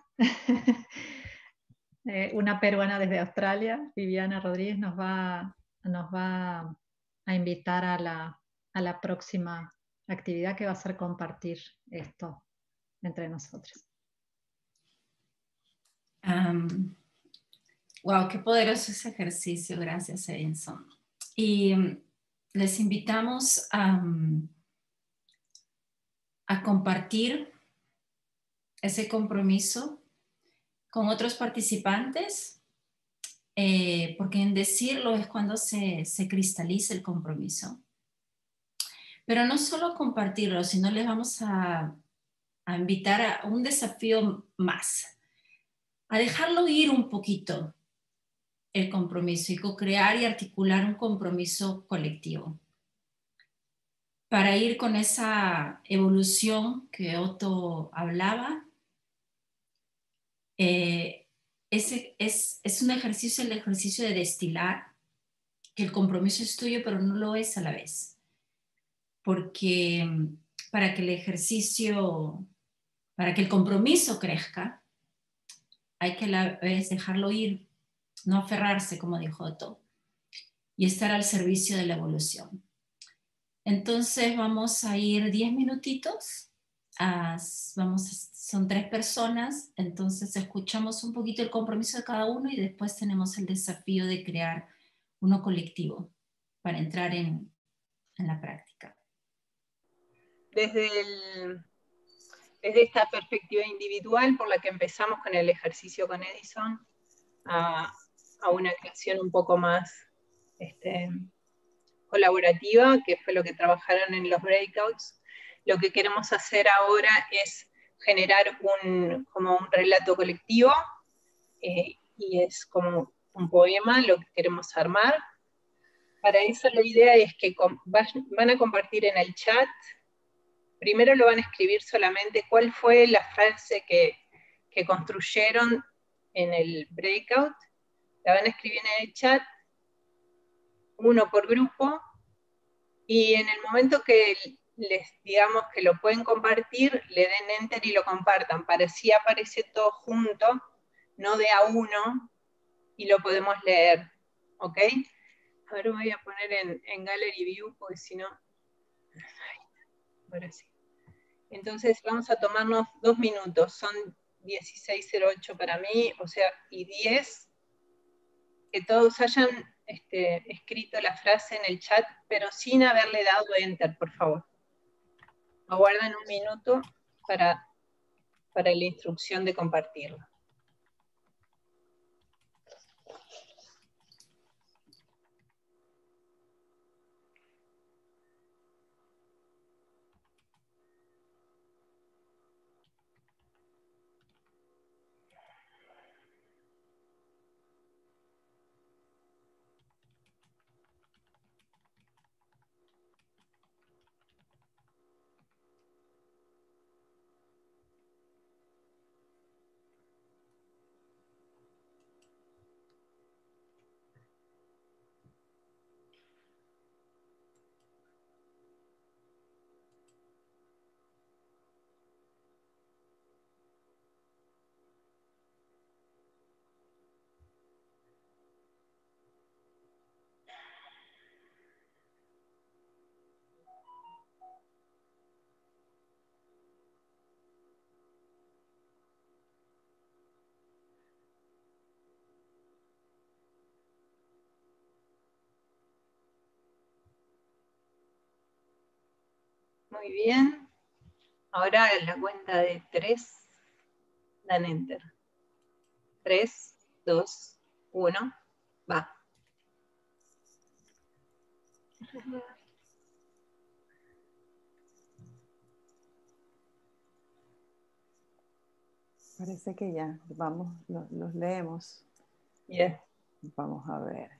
eh, una peruana desde Australia, Viviana Rodríguez, nos va, nos va a invitar a la, a la próxima actividad, que va a ser compartir esto entre nosotros. Um, wow, qué poderoso ese ejercicio, gracias Edinson. Y um, les invitamos a, um, a compartir ese compromiso con otros participantes, eh, porque en decirlo es cuando se, se cristaliza el compromiso. Pero no solo compartirlo, sino les vamos a, a invitar a un desafío más, a dejarlo ir un poquito el compromiso y co-crear y articular un compromiso colectivo para ir con esa evolución que Otto hablaba. Eh, ese es, es un ejercicio, el ejercicio de destilar, que el compromiso es tuyo, pero no lo es a la vez. Porque para que el ejercicio, para que el compromiso crezca, hay que a la vez dejarlo ir, no aferrarse, como dijo Otto, y estar al servicio de la evolución. Entonces vamos a ir diez minutitos, a, vamos, son tres personas, entonces escuchamos un poquito el compromiso de cada uno y después tenemos el desafío de crear uno colectivo para entrar en, en la práctica. Desde, el, desde esta perspectiva individual por la que empezamos con el ejercicio con Edison, a, a una creación un poco más este, colaborativa, que fue lo que trabajaron en los breakouts. Lo que queremos hacer ahora es generar un, como un relato colectivo, eh, y es como un poema lo que queremos armar. Para eso la idea es que van a compartir en el chat. Primero lo van a escribir solamente cuál fue la frase que, que construyeron en el breakout, la van a escribir en el chat, uno por grupo, y en el momento que les digamos que lo pueden compartir, le den enter y lo compartan, para así aparece todo junto, no de a uno, y lo podemos leer, ¿ok? Ahora voy a poner en, en Gallery View, porque si no... Ahora sí. Entonces vamos a tomarnos dos minutos, son dieciséis cero ocho para mí, o sea, y diez, que todos hayan este, escrito la frase en el chat, pero sin haberle dado enter, por favor. Aguarden un minuto para, para la instrucción de compartirlo. Muy bien. Ahora en la cuenta de tres, dan enter. tres, dos, uno, va. Parece que ya, vamos, los, los leemos. Yeah. Vamos a ver.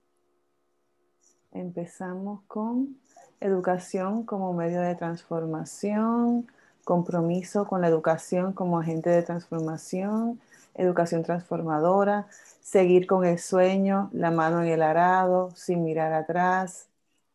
Empezamos con educación como medio de transformación, compromiso con la educación como agente de transformación, educación transformadora, seguir con el sueño, la mano en el arado, sin mirar atrás.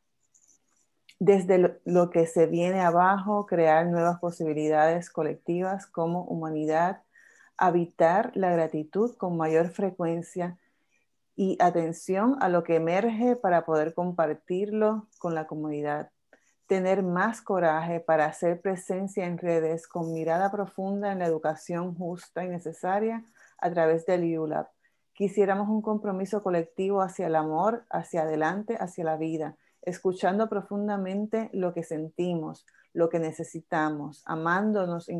Desde lo, lo que se viene abajo, crear nuevas posibilidades colectivas como humanidad, habitar la gratitud con mayor frecuencia y atención a lo que emerge para poder compartirlo con la comunidad. Tener más coraje para hacer presencia en redes con mirada profunda en la educación justa y necesaria a través del U L A B. Quisiéramos un compromiso colectivo hacia el amor, hacia adelante, hacia la vida, escuchando profundamente lo que sentimos, lo que necesitamos, amándonos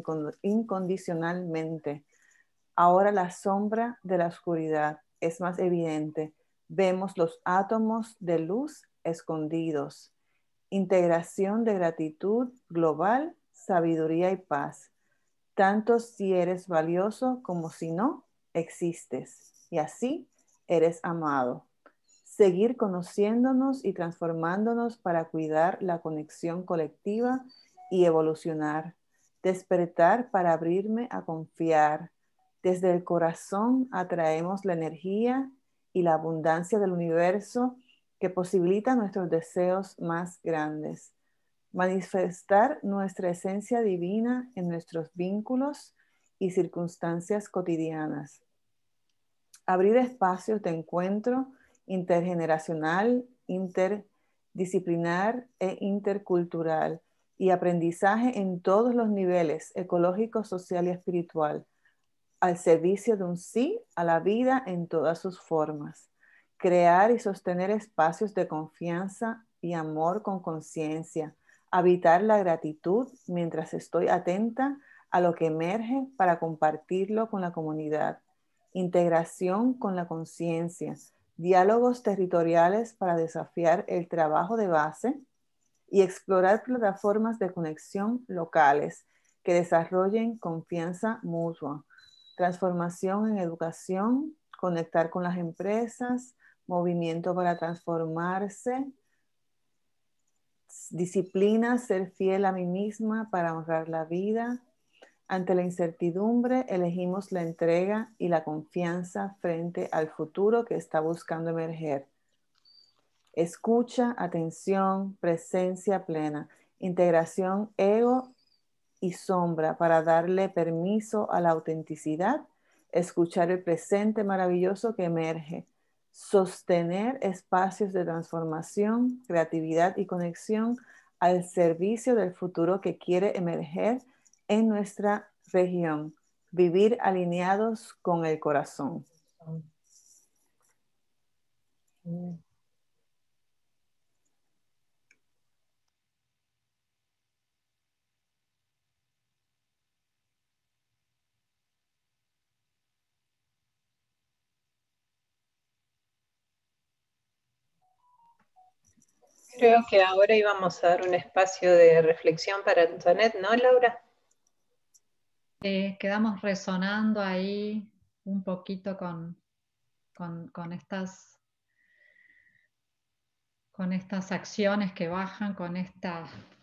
incondicionalmente. Ahora la sombra de la oscuridad es más evidente. Vemos los átomos de luz escondidos. Integración de gratitud global, sabiduría y paz. Tanto si eres valioso como si no, existes. Y así eres amado. Seguir conociéndonos y transformándonos para cuidar la conexión colectiva y evolucionar. Despertar para abrirme a confiar. Desde el corazón atraemos la energía y la abundancia del universo que posibilita nuestros deseos más grandes. Manifestar nuestra esencia divina en nuestros vínculos y circunstancias cotidianas. Abrir espacios de encuentro intergeneracional, interdisciplinar e intercultural y aprendizaje en todos los niveles, ecológico, social y espiritual, al servicio de un sí a la vida en todas sus formas. Crear y sostener espacios de confianza y amor con conciencia. Habitar la gratitud mientras estoy atenta a lo que emerge para compartirlo con la comunidad. Integración con la conciencia. Diálogos territoriales para desafiar el trabajo de base y explorar plataformas de conexión locales que desarrollen confianza mutua. Transformación en educación, conectar con las empresas, movimiento para transformarse, disciplina, ser fiel a mí misma para honrar la vida, Ante la incertidumbre, elegimos la entrega y la confianza frente al futuro que está buscando emerger. Escucha, atención, presencia plena, integración, ego y sombra para darle permiso a la autenticidad, escuchar el presente maravilloso que emerge, sostener espacios de transformación, creatividad y conexión al servicio del futuro que quiere emerger en nuestra región, vivir alineados con el corazón. Creo que ahora íbamos a dar un espacio de reflexión para Antoinette, ¿no, Laura? Eh, quedamos resonando ahí un poquito con, con, con, estas, con estas acciones que bajan, con esta,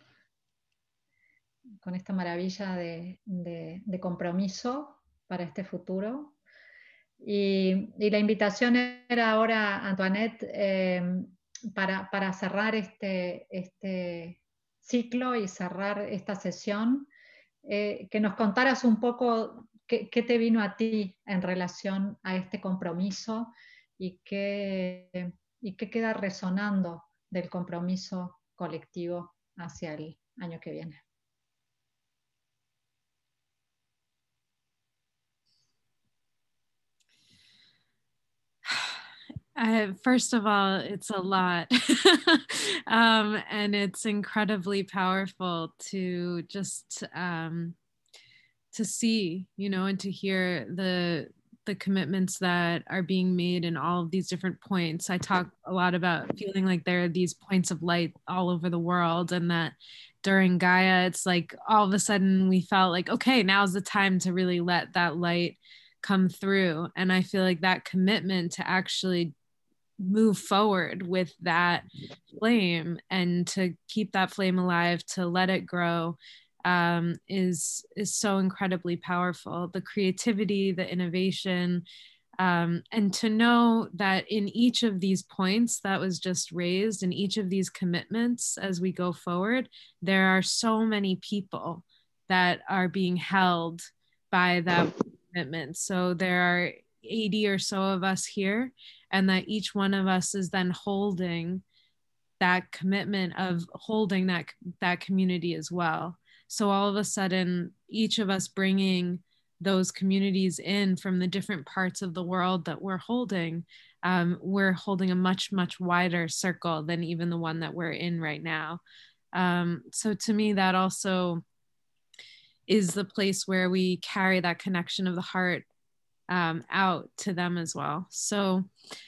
con esta maravilla de, de, de compromiso para este futuro. Y, y la invitación era ahora, Antoinette, eh, para, para cerrar este, este ciclo y cerrar esta sesión, eh, que nos contaras un poco qué, qué te vino a ti en relación a este compromiso y qué, y qué queda resonando del compromiso colectivo hacia el año que viene. Uh, first of all, it's a lot. um, and it's incredibly powerful to just um, to see, you know, and to hear the the commitments that are being made in all of these different points. I talk a lot about feeling like there are these points of light all over the world, and that during Gaia, it's like all of a sudden we felt like, okay, now's the time to really let that light come through. And I feel like that commitment to actually move forward with that flame and to keep that flame alive, to let it grow, um, is is so incredibly powerful. The creativity, the innovation, um, and to know that in each of these points that was just raised, in each of these commitments as we go forward, there are so many people that are being held by that commitment. So there are eighty or so of us here, and that each one of us is then holding that commitment of holding that that community as well. So all of a sudden, each of us bringing those communities in from the different parts of the world that we're holding, um, we're holding a much, much wider circle than even the one that we're in right now. Um, so to me, that also is the place where we carry that connection of the heart um, out to them as well. So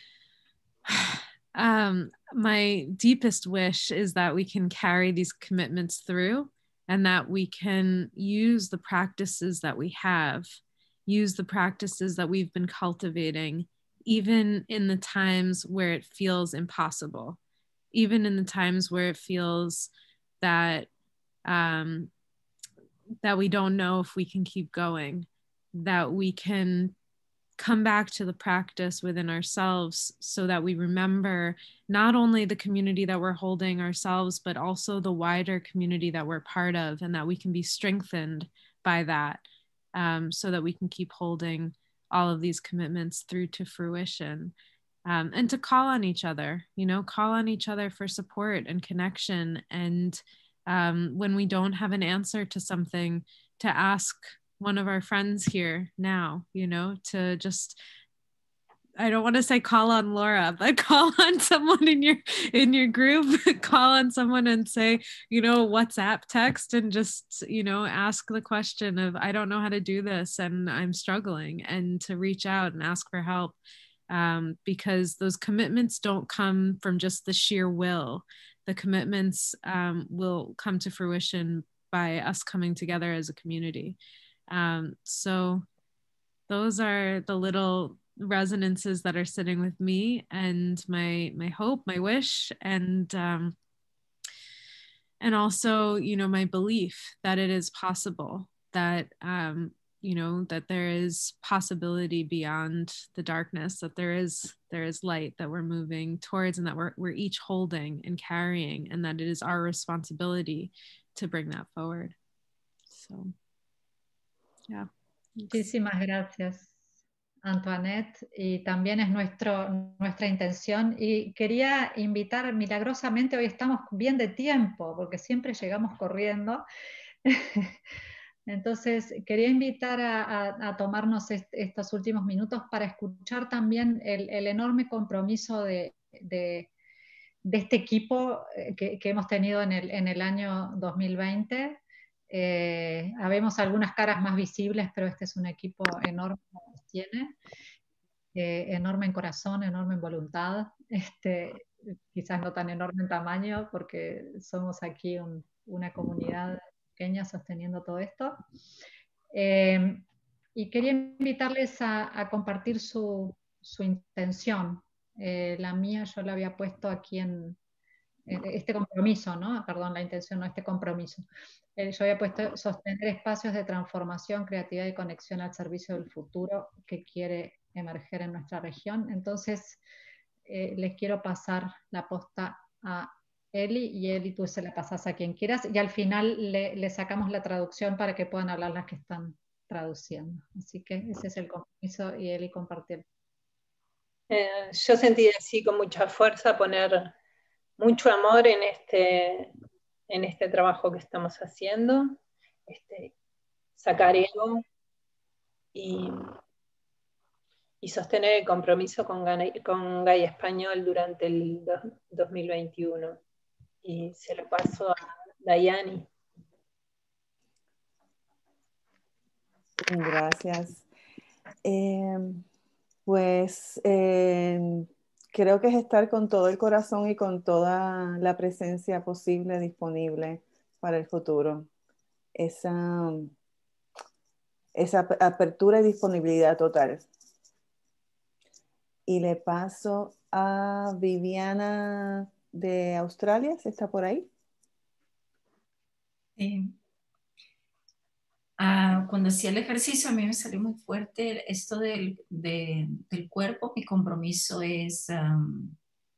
um, my deepest wish is that we can carry these commitments through, and that we can use the practices that we have, use the practices that we've been cultivating, even in the times where it feels impossible, even in the times where it feels that um, that we don't know if we can keep going, that we can come back to the practice within ourselves so that we remember not only the community that we're holding ourselves, but also the wider community that we're part of, and that we can be strengthened by that, um, so that we can keep holding all of these commitments through to fruition. Um, and to call on each other, you know, call on each other for support and connection. And um, when we don't have an answer to something, to ask one of our friends here now, you know, to just, I don't want to say call on Laura, but call on someone in your in your group, call on someone and say, you know, WhatsApp text, and just, you know, ask the question of, I don't know how to do this and I'm struggling, and to reach out and ask for help. Um, because those commitments don't come from just the sheer will. The commitments um, will come to fruition by us coming together as a community. Um, so those are the little resonances that are sitting with me, and my my hope, my wish, and um, and also, you know, my belief that it is possible, that, um, you know, that there is possibility beyond the darkness, that there is there is light that we're moving towards, and that we're we're each holding and carrying, and that it is our responsibility to bring that forward. So, yeah. Muchísimas gracias, Antoinette, y también es nuestro, nuestra intención, y quería invitar milagrosamente, hoy estamos bien de tiempo, porque siempre llegamos corriendo, entonces quería invitar a, a, a tomarnos est estos últimos minutos para escuchar también el, el enorme compromiso de, de, de este equipo que, que hemos tenido en el, en el año dos mil veinte. Eh, habemos algunas caras más visibles, pero este es un equipo enorme que tiene, eh, enorme en corazón, enorme en voluntad, este, quizás no tan enorme en tamaño, porque somos aquí un, una comunidad pequeña sosteniendo todo esto. Eh, y quería invitarles a, a compartir su, su intención. Eh, la mía yo la había puesto aquí en este compromiso, ¿no? Perdón, la intención, no este compromiso. Eh, yo había puesto sostener espacios de transformación, creatividad y conexión al servicio del futuro que quiere emerger en nuestra región. Entonces, eh, les quiero pasar la posta a Eli, y Eli, tú se la pasas a quien quieras, y al final le, le sacamos la traducción para que puedan hablar las que están traduciendo. Así que ese es el compromiso, y Eli compartir. Eh, yo sentí así con mucha fuerza poner mucho amor en este, en este trabajo que estamos haciendo, este, sacar ego y, y sostener el compromiso con, con Gaia Español durante el dos mil veintiuno. Y se lo paso a Dayani. Gracias. Eh, pues eh, creo que es estar con todo el corazón y con toda la presencia posible disponible para el futuro. Esa, esa apertura y disponibilidad total. Y le paso a Viviana de Australia, ¿se está por ahí? Sí. Ah, cuando hacía el ejercicio a mí me salió muy fuerte esto del, de, del cuerpo. Mi compromiso es um,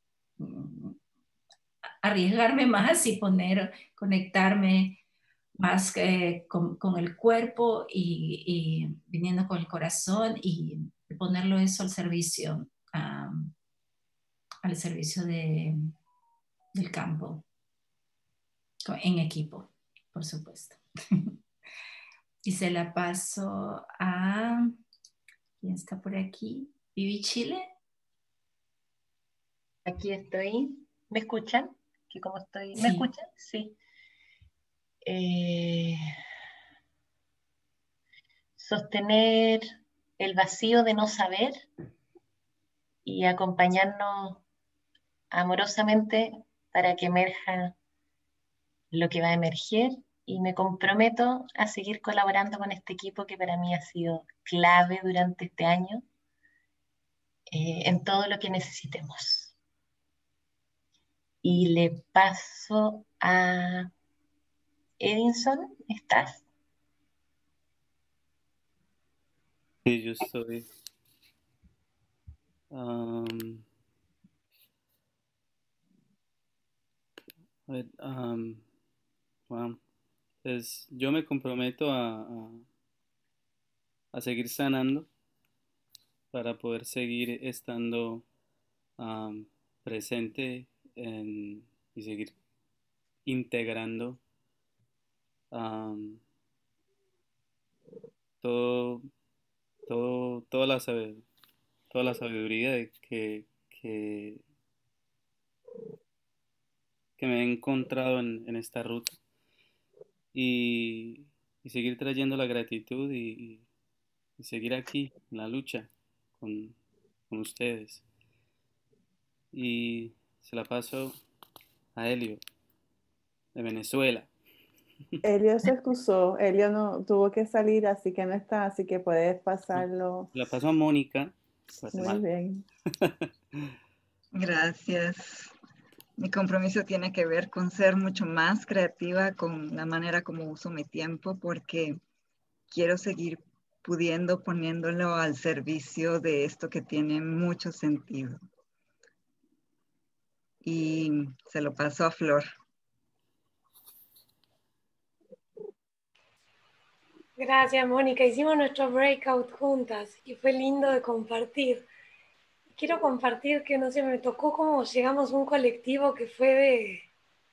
arriesgarme más y poner, conectarme más que con, con el cuerpo y, y viniendo con el corazón y ponerlo eso al servicio, um, al servicio de, del campo, en equipo, por supuesto. Y se la paso a, ¿quién está por aquí? Vivi Chile. Aquí estoy. ¿Me escuchan? ¿Que cómo estoy? ¿Me Sí. escuchan? Sí. Eh, sostener el vacío de no saber y acompañarnos amorosamente para que emerja lo que va a emerger, y me comprometo a seguir colaborando con este equipo que para mí ha sido clave durante este año, eh, en todo lo que necesitemos. Y le paso a Edinson, ¿estás? Sí, yo estoy. Um, a ver, um, wow. Pues yo me comprometo a, a, a seguir sanando para poder seguir estando um, presente en, y seguir integrando um, todo, todo, toda la sabiduría, toda la sabiduría de que, que, que me he encontrado en, en esta ruta, y, y seguir trayendo la gratitud y, y seguir aquí en la lucha con, con ustedes. Y se la paso a Helio de Venezuela. Helio se excusó, Helio no tuvo que salir, así que no está, así que puedes pasarlo. La paso a Mónica. Muy bien. Gracias. Mi compromiso tiene que ver con ser mucho más creativa con la manera como uso mi tiempo, porque quiero seguir pudiendo poniéndolo al servicio de esto que tiene mucho sentido. Y se lo paso a Flor. Gracias, Mónica. Hicimos nuestro breakout juntas y fue lindo de compartir. Quiero compartir que, no sé, me tocó como llegamos a un colectivo que fue de,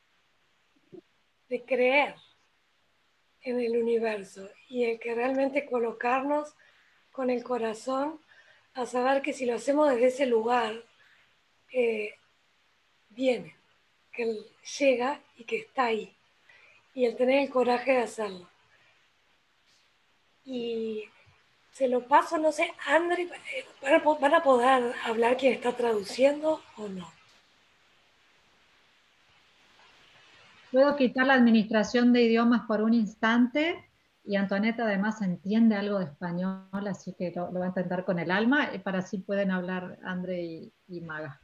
de creer en el universo y el que realmente colocarnos con el corazón a saber que si lo hacemos desde ese lugar, eh, viene, que él llega y que está ahí. Y el tener el coraje de hacerlo. Y se lo paso, no sé, André, ¿van a poder hablar quién está traduciendo o no? Puedo quitar la administración de idiomas por un instante y Antoinette además entiende algo de español, así que lo, lo va a intentar con el alma, y para así pueden hablar André y, y Maga.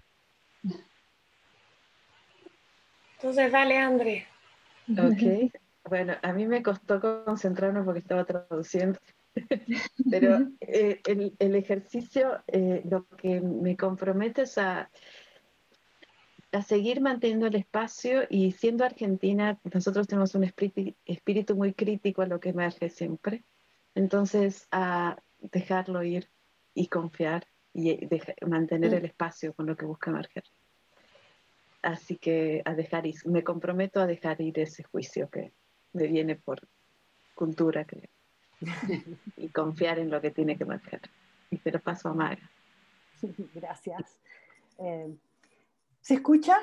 Entonces, dale, André. Ok, bueno, a mí me costó concentrarme porque estaba traduciendo, pero eh, el, el ejercicio eh, lo que me compromete es a, a seguir manteniendo el espacio, y siendo argentina, nosotros tenemos un espíritu, espíritu muy crítico a lo que emerge siempre, entonces a dejarlo ir y confiar y deja, mantener el espacio con lo que busca emerger. Así que a dejar ir, me comprometo a dejar ir ese juicio que me viene por cultura, creo. Y confiar en lo que tiene que marcar. Y te lo paso a Maga. Gracias. Eh, ¿Se escucha?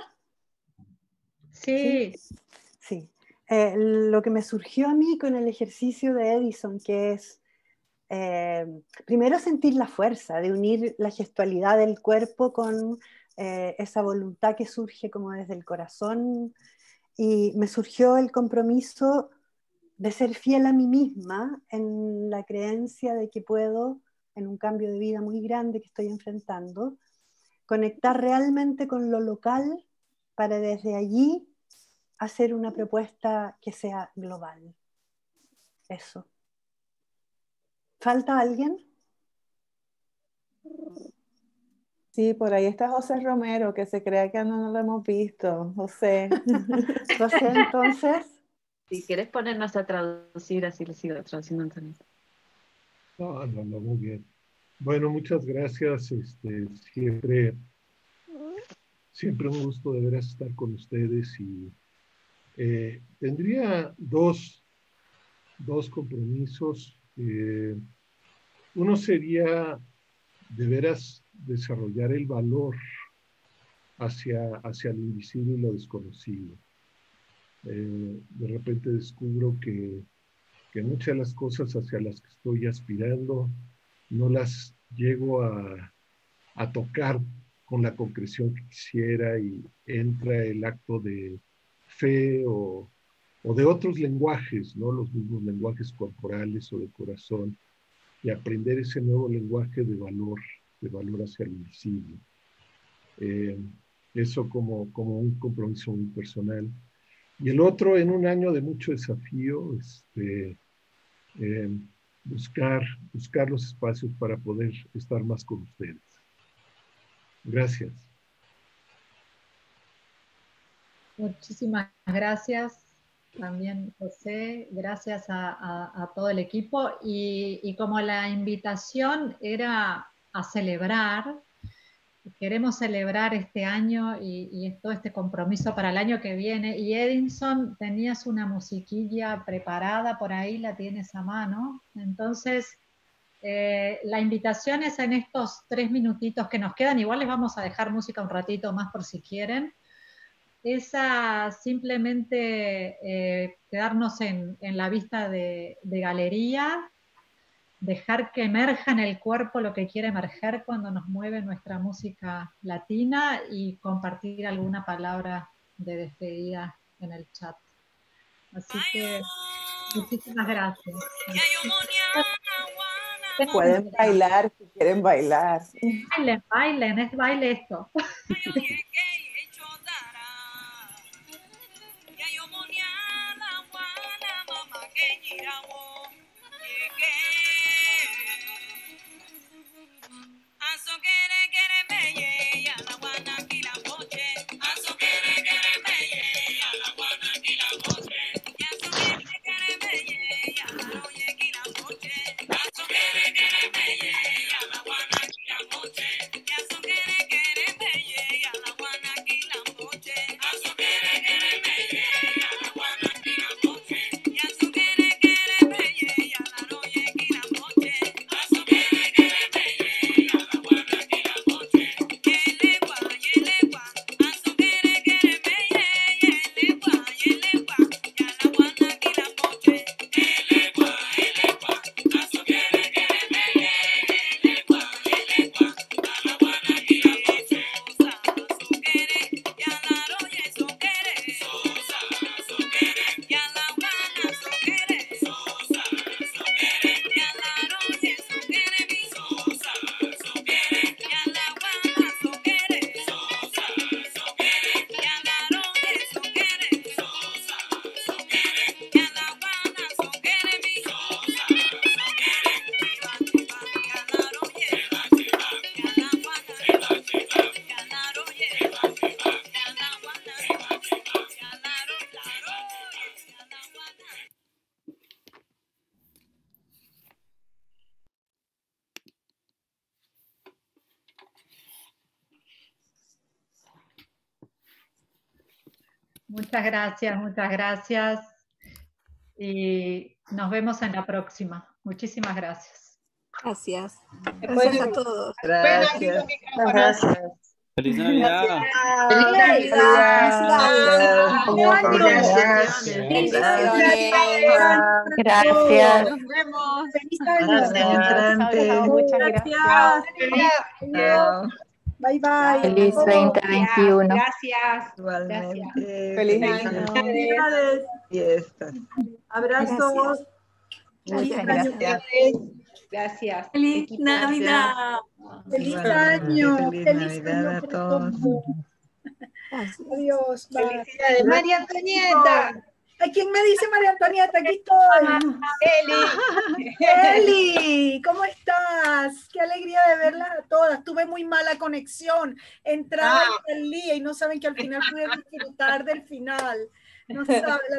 Sí. Sí. sí. Eh, lo que me surgió a mí con el ejercicio de Edison, que es eh, primero sentir la fuerza de unir la gestualidad del cuerpo con eh, esa voluntad que surge como desde el corazón, y me surgió el compromiso de ser fiel a mí misma en la creencia de que puedo, en un cambio de vida muy grande que estoy enfrentando, conectar realmente con lo local para desde allí hacer una propuesta que sea global. Eso. ¿Falta alguien? Sí, por ahí está José Romero, que se crea que no, no lo hemos visto. José. José, entonces. Si quieres ponernos a traducir, así lo sigo traduciendo, Antonio. No, no, no, muy bien. Bueno, muchas gracias. Este, siempre, siempre un gusto de veras estar con ustedes. Y eh, tendría dos, dos compromisos. Eh, uno sería de veras desarrollar el valor hacia, hacia lo invisible y lo desconocido. Eh, de repente descubro que, que muchas de las cosas hacia las que estoy aspirando no las llego a, a tocar con la concreción que quisiera, y entra el acto de fe o, o de otros lenguajes, ¿no? Los mismos lenguajes corporales o de corazón, y aprender ese nuevo lenguaje de valor, de valor hacia lo invisible. Eh, eso como, como un compromiso muy personal. Y el otro, en un año de mucho desafío, este, eh, buscar, buscar los espacios para poder estar más con ustedes. Gracias. Muchísimas gracias también, José. Gracias a, a, a todo el equipo. Y, y como la invitación era a celebrar, queremos celebrar este año y, y todo este compromiso para el año que viene. Y Edison, tenías una musiquilla preparada por ahí, la tienes a mano. Entonces, eh, la invitación es en estos tres minutitos que nos quedan. Igual les vamos a dejar música un ratito más por si quieren. Es a simplemente eh, quedarnos en, en la vista de, de galería, dejar que emerja en el cuerpo lo que quiere emerger cuando nos mueve nuestra música latina, y compartir alguna palabra de despedida en el chat. Así que muchísimas gracias. Pueden bailar si quieren bailar. Bailen, bailen, es baile esto. Yayomoniana wana mama kenyirawo yeke Muchas gracias, muchas gracias. Y nos vemos en la próxima. Muchísimas gracias. Gracias. Gracias a todos. Gracias. Gracias. Feliz Navidad. ¡Feliz Navidad! Gracias. Nos vemos. Feliz año. Muchas gracias. Chao. Bye bye. Feliz veinte veintiuno. Gracias. Igualmente. Feliz Felices año. fiestas. Abrazos. Muchas gracias. Gracias. Feliz Equipo. Navidad. Feliz Igualmente, año. Feliz Feliz Navidad año a para todos. Adiós. Bye. Felicidades. María Antonieta. ¿A quién me dice María Antonieta? Aquí estoy. Eli. Eli, ¿cómo estás? Qué alegría de verlas a todas. Tuve muy mala conexión. Entraba Ah. y salía y no saben que al final pude disfrutar del final. No saben.